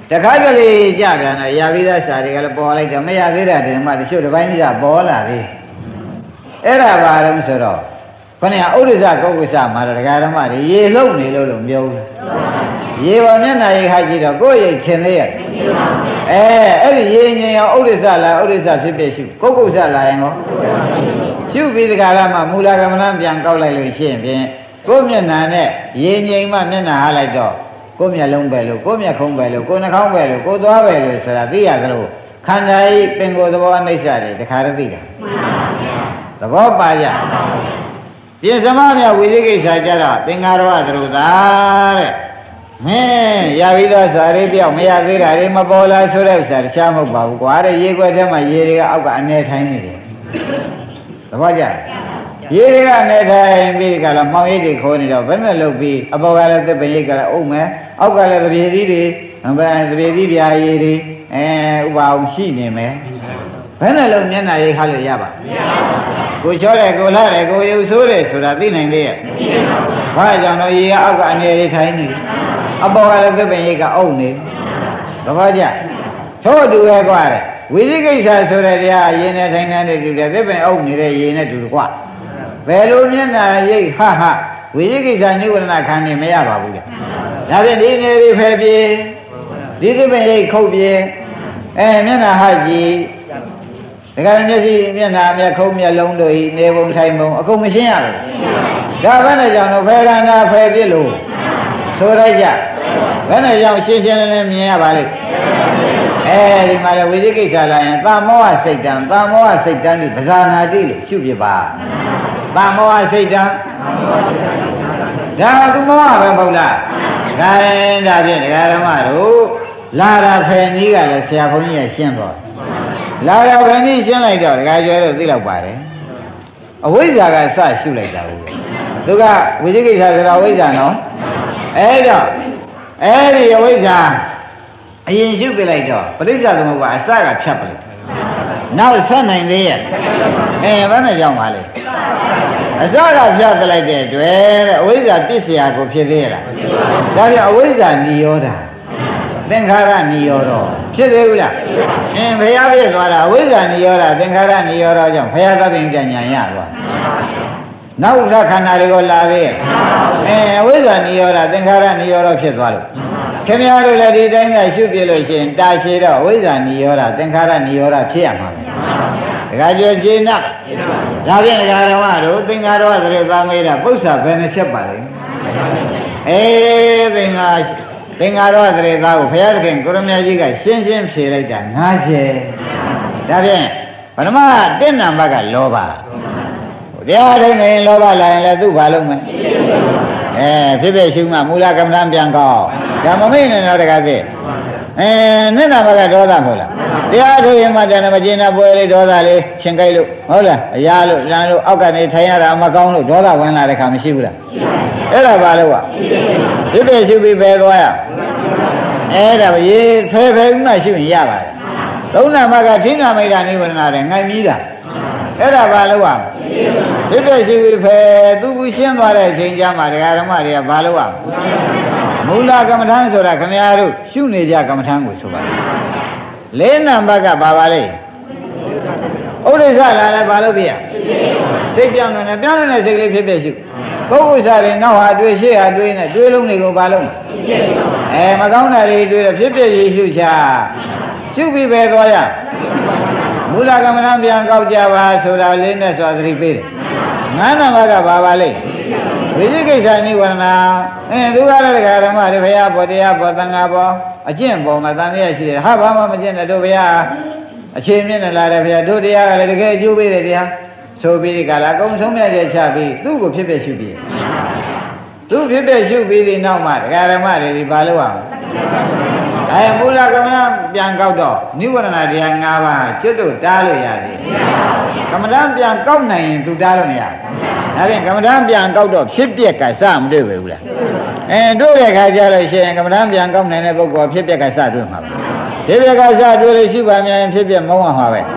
တခါကလေးကြပြန်တော့ရာပြီးသားစာတွေကလည်းပေါ်လိုက်တော့မရသေးတာတည်းမှတချို့တစ်ပိုင်းကြီးကပေါ်လာသေးအဲ့ဒါပါတော့ဆိုတော့ခொနည်းဥဒိစ္စကုက္ကုစမှာတော့ဒကာဓမ္မတွေရေလုံးနေလို့လို့ပြောဘူးရေပေါ်မျက်နှာရိပ်ဟကြည့်တော့ကိုယ်ရိပ်ထင်သေးရဲ့အဲအဲ့ဒီရေငြိမ်အောင်ဥဒိစ္စလားဥဒိစ္စဖြစ်ဖြစ်ရှုကုက္ကုစလာရင်ရောရှုပြီးဒကာလားမှမူလကမ္မလပြန်ကောက်လိုက်လို့ရှိရင်ဖြင့်ကိုယ်မျက်နှာနဲ့ရေငြိမ်မှမျက်နှာဟလိုက်တော့ကိုယ်မျက်လုံးပဲလို့ကိုယ်မျက်ခုံးပဲလို့ကိုယ်နှာခေါင်းပဲလို့ကိုယ်သွားပဲလို့ဆိုတာသိရသလိုခန္ဓာဤပင်ကိုယ်သဘောအနိစ္စတွေတခါတည်းသိတာသဘောပါကြပြင်စမမြဝိသိကိစ္စကြတော့သင်္ဃာရောသရုသာတဲ့မင်းရပြီးတော့စာရေးပြောက်မရသေးတာတွေမပေါ်လာဆိုတဲ့ဥစ္စာတခြားမဟုတ်ပါဘူးကွာတဲ့ရေခွက်ထဲမှာရေတွေကအောက်ကအနေထိုင်းနေတယ်သဘောကျရေတွေကအနေထိုင်းပြီးကြလားမောင်ရိပ်တွေခိုးနေတော့ဘယ်နဲ့လုပ်ပြီးအပေါ်ကလည်းသစ်ပင်ရိပ်ကလည်းအုပ်မယ်အောက်ကလည်းသပြေသီးတွေဘယ်သပြေသီးပြာရည်တွေအဲဥပအောင်ရှိနေမယ်ဘယ်နဲ့လုပ်မျက်နှာရိပ်ခါလို့ရပါမရပါဘူးကိုချောတယ်ကိုလာတယ်ကိုရုပ်ဆိုးတယ်ဆိုတာသိနိုင်သေးရဲ့မသိပါဘူးဘာကြောင့်တော့ရေကအောက်ကအနေရိပ်ထိုင်းနေအပေါ်ကလည်းသစ်ပင်ရိပ်ကအုပ်နေသဘောကျထို့အတူပဲကွာတဲ့ဝိသိကိစ္စဆိုတဲ့တရားရေနဲ့ထိုင်နေတဲ့တူတယ်သစ်ပင်အုပ်နေတဲ့ရေနဲ့တူတယ်ကွာဘယ်လိုမျက်နှာရိပ်ဟဟဝိသိကိစ္စနိဝရဏခံနေမရပါဘူးတဲ့ဒါဖြင့်ဒီနေလေးဖယ်ပြေဒီသစ်ပင်ရိပ်ခုတ်ပြေအဲမျက်နှာဟကြည့်ဒကာမျက်စိမျက်နှာမျက်ခုံးမျက်လုံးတို့ဤနေပုံထိုင်ပုံအကုန်မရှင်းရဘူးဒါဘယ်နဲ့ကြောင့်တော့ဖယ်ခန္ဓာဖယ်ပြလို့ဆိုရကြဘယ်နဲ့ကြောင့်ရှင်းရှင်းလင်းလင်းမြင်ရပါလိမ့်အဲဒီမှာလေဝိသိကိစ္စလာရင်သာမောဟစိတ်တံသာမောဟစိတ်တံဒီပဇာနာတိလို့ရှုပြပါသာမောဟစိတ်တံဒါကမောဟပဲပေါ့လားဒါရင်ဒါဖြင့်ဒကာဓမ္မတို့လာတာဖယ်နည်းကလည်းဆရာဘုန်းကြီးကရှင်းသွားလာတာဖယ်နည်းရှင်းလိုက်တော့ဒကာကျော်တို့သိလောက်ပါတယ်အဝိဇ္ဇာကစရှုလိုက်တာဘူးသူကဝိသိကိစ္စဆိုတာအဝိဇ္ဇာနော်အဲ့တော့အဲ့ဒီအဝိဇ္ဇာအရင်ရှုပြလိုက်တော့ပရိစ္ဆသမုပ္ပါအစကဖြတ်ပလိုက်နောက်ဆက်နိုင်သေးရဲ့အဲဘယ်နဲ့ကြောင့်ပါလဲအစကဖြတ်ပလိုက်တဲ့တွေ့တဲ့အဝိဇ္ဇာပြစ်เสียကိုဖြစ်သေးရလားဒါပြအဝိဇ္ဇာနိရောဓသင်္ခါရနိရောဓဖြစ်သေးဘူးလားအင်းဘုရားပြည့်သွားတာအဝိဇ္ဇာနိရောဓသင်္ခါရနိရောဓကြောင့်ဘုရားသဗ္ဗညဉာဏ်ရသွားနောက်ဥစ္စာခန္ဓာတွေကိုလာသေးရဲ့အဲအဝိဇ္ဇာနိရောဓသင်္ခါရနိရောဓဖြစ်သွားလို့ခင်ဗျားတို့လည်းဒီတိုင်းသာရှုပြလို့ရှိရင်တာရှည်တော့ဝိဇ္ဇာနိရောဓသင်္ခါရနိရောဓဖြစ်ရမှာပဲဒကာကျော်ကျေနပ်ဒါဖြင့်ဒကာဓမ္မတို့သင်္ခါရသရေသာမေးတာပု္ပ္ပာဘယ်နှချက်ပါလဲအေးသင်္ခါသင်္ခါရသရေသာကိုဘုရားသခင်ကိုရမကြီးကရှင်းရှင်းဖြေလိုက်တာငါးချက်ဒါဖြင့်ပထမတစ်နံပါတ်ကလောဘတရားထုံးနေလောဘလာရင်လည်းသူ့ဘာလုံးမအဲဖြစ်ဖြစ်ရှုမှမူလကမ္မဋ္ဌာန်းပြန်ကောက်ဒါမမိတ်နဲ့တော့တကားသိအဲနှစ်နံပါတ်ကဒေါသမဟုတ်လားတရားထုံးရင်မှတဏ္ဍမကျင်နာပွဲလေးဒေါသလေးရှင်ကြိုက်လို့ဟုတ်လားအရာလို့လမ်းလို့အောက်ကနေထိုင်ရတာမကောင်းလို့ဒေါသဝင်လာတဲ့ခါမရှိဘူးလားအဲ့ဒါဘာလို့ကဖြစ်ဖြစ်ရှုပြီးပဲသွားရအဲ့ဒါရေဖဲဖဲပြီးမှရှုရင်ရပါတယ်သုံးနံပါတ်ကထိဏမိတ်တာနိဝရဏတဲ့ငိုင်ပြီးတာအဲ့ဒါဘာလို့ကဖြစ်ဖြစ်ရှိဖယ်သူဘူးရှင်းသွားတဲ့အချိန်ကျမှဒကာဓမ္မတွေကဘာလို့ကမူလကမ္မဋ္ဌာန်းဆိုတာခမည်းတော်ရှုနေကြကမ္မဋ္ဌာန်းကိုဆိုပါလေးနံပါတ်ကဘာပါလဲဥဒိစ္စလာလဲဘာလို့ပြရစိတ်ပြောင်းနေပြောင်းနေတဲ့စိတ်လေးဖြစ်ဖြစ်ရှုပုဂ္ဂိုလ်စားတွေနောက်ဟာတွေ့ရှေ့ဟာတွေ့နေတွေ့လုံးတွေကိုဘာလို့အဲမကောင်းတာတွေတွေ့တော့ဖြစ်ဖြစ်ရရှုချရှုပြီးပဲသွားရမူလကမ္မဋ္ဌာန်းပြန်ကောက်ကြပါဆိုတာလေးနဲ့ဆိုသတိပေးတယ်ငါးနံပါတ်ကဘာပါလဲဝိသိကိစ္စနိဝရဏအဲသူကလည်းဒကာဓမ္မတွေဘုရားဘောတရားဘောသံဃာဘောအကျင့်ပေါ်မှာတန်တရားရှိတယ်ဟာဘာမှမကျင့်တဲ့တို့ဘုရားအခြေမြင့်နေလာတယ်ဘုရားတို့တရားကလည်းတကယ်အကျိုးပေးတယ်တရားဆိုပြီးဒီကလာအကုန်ဆုံးမြတ်ချက်ချပြီးသူ့ကိုဖြစ်ဖြစ်ရှုပြီးသူဖြစ်ဖြစ်ရှုပြီးဒီနောက်မှဒကာဓမ္မတွေဒီဘာလို့အောင်အဲမူလကမ္မဋ္ဌာန်းပြန်ကောက်တော့နိဝရဏတရား၅ပါးကျွတ်တို့တားလို့ရသေးကမ္မဋ္ဌာန်းပြန်ကောက်နိုင်ရင်သူတားလို့မရဘူးဒါဖြင့်ကမ္မဋ္ဌာန်းပြန်ကောက်တော့ဖြစ်ပျက်ကစမတွေ့ဘူးလားအဲတွေ့တဲ့ခါကျလို့ရှိရင်ကမ္မဋ္ဌာန်းပြန်ကောက်နိုင်တဲ့ပုဂ္ဂိုလ်ဖြစ်ပျက်ကစတွေ့မှာပဲဖြစ်ပျက်ကစတွေ့လို့ရှိပါများရင်ဖြစ်ပျက်မုန်းအောင်ပါပဲဟ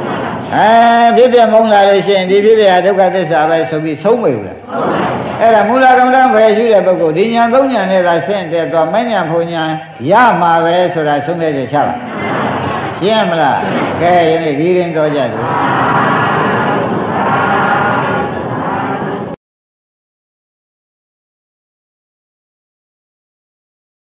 à biết biết mong là lấy xin đi biết biết đâu cả thế sao vậy sao bị xấu mày rồi ấy là mua la cầm đam về chú để bao cô đi nhà đâu nhà này là xin để toàn mấy nhà phụ nhà ya mà về rồi là sống cái gì sao xem là cái này đi đến đó giờ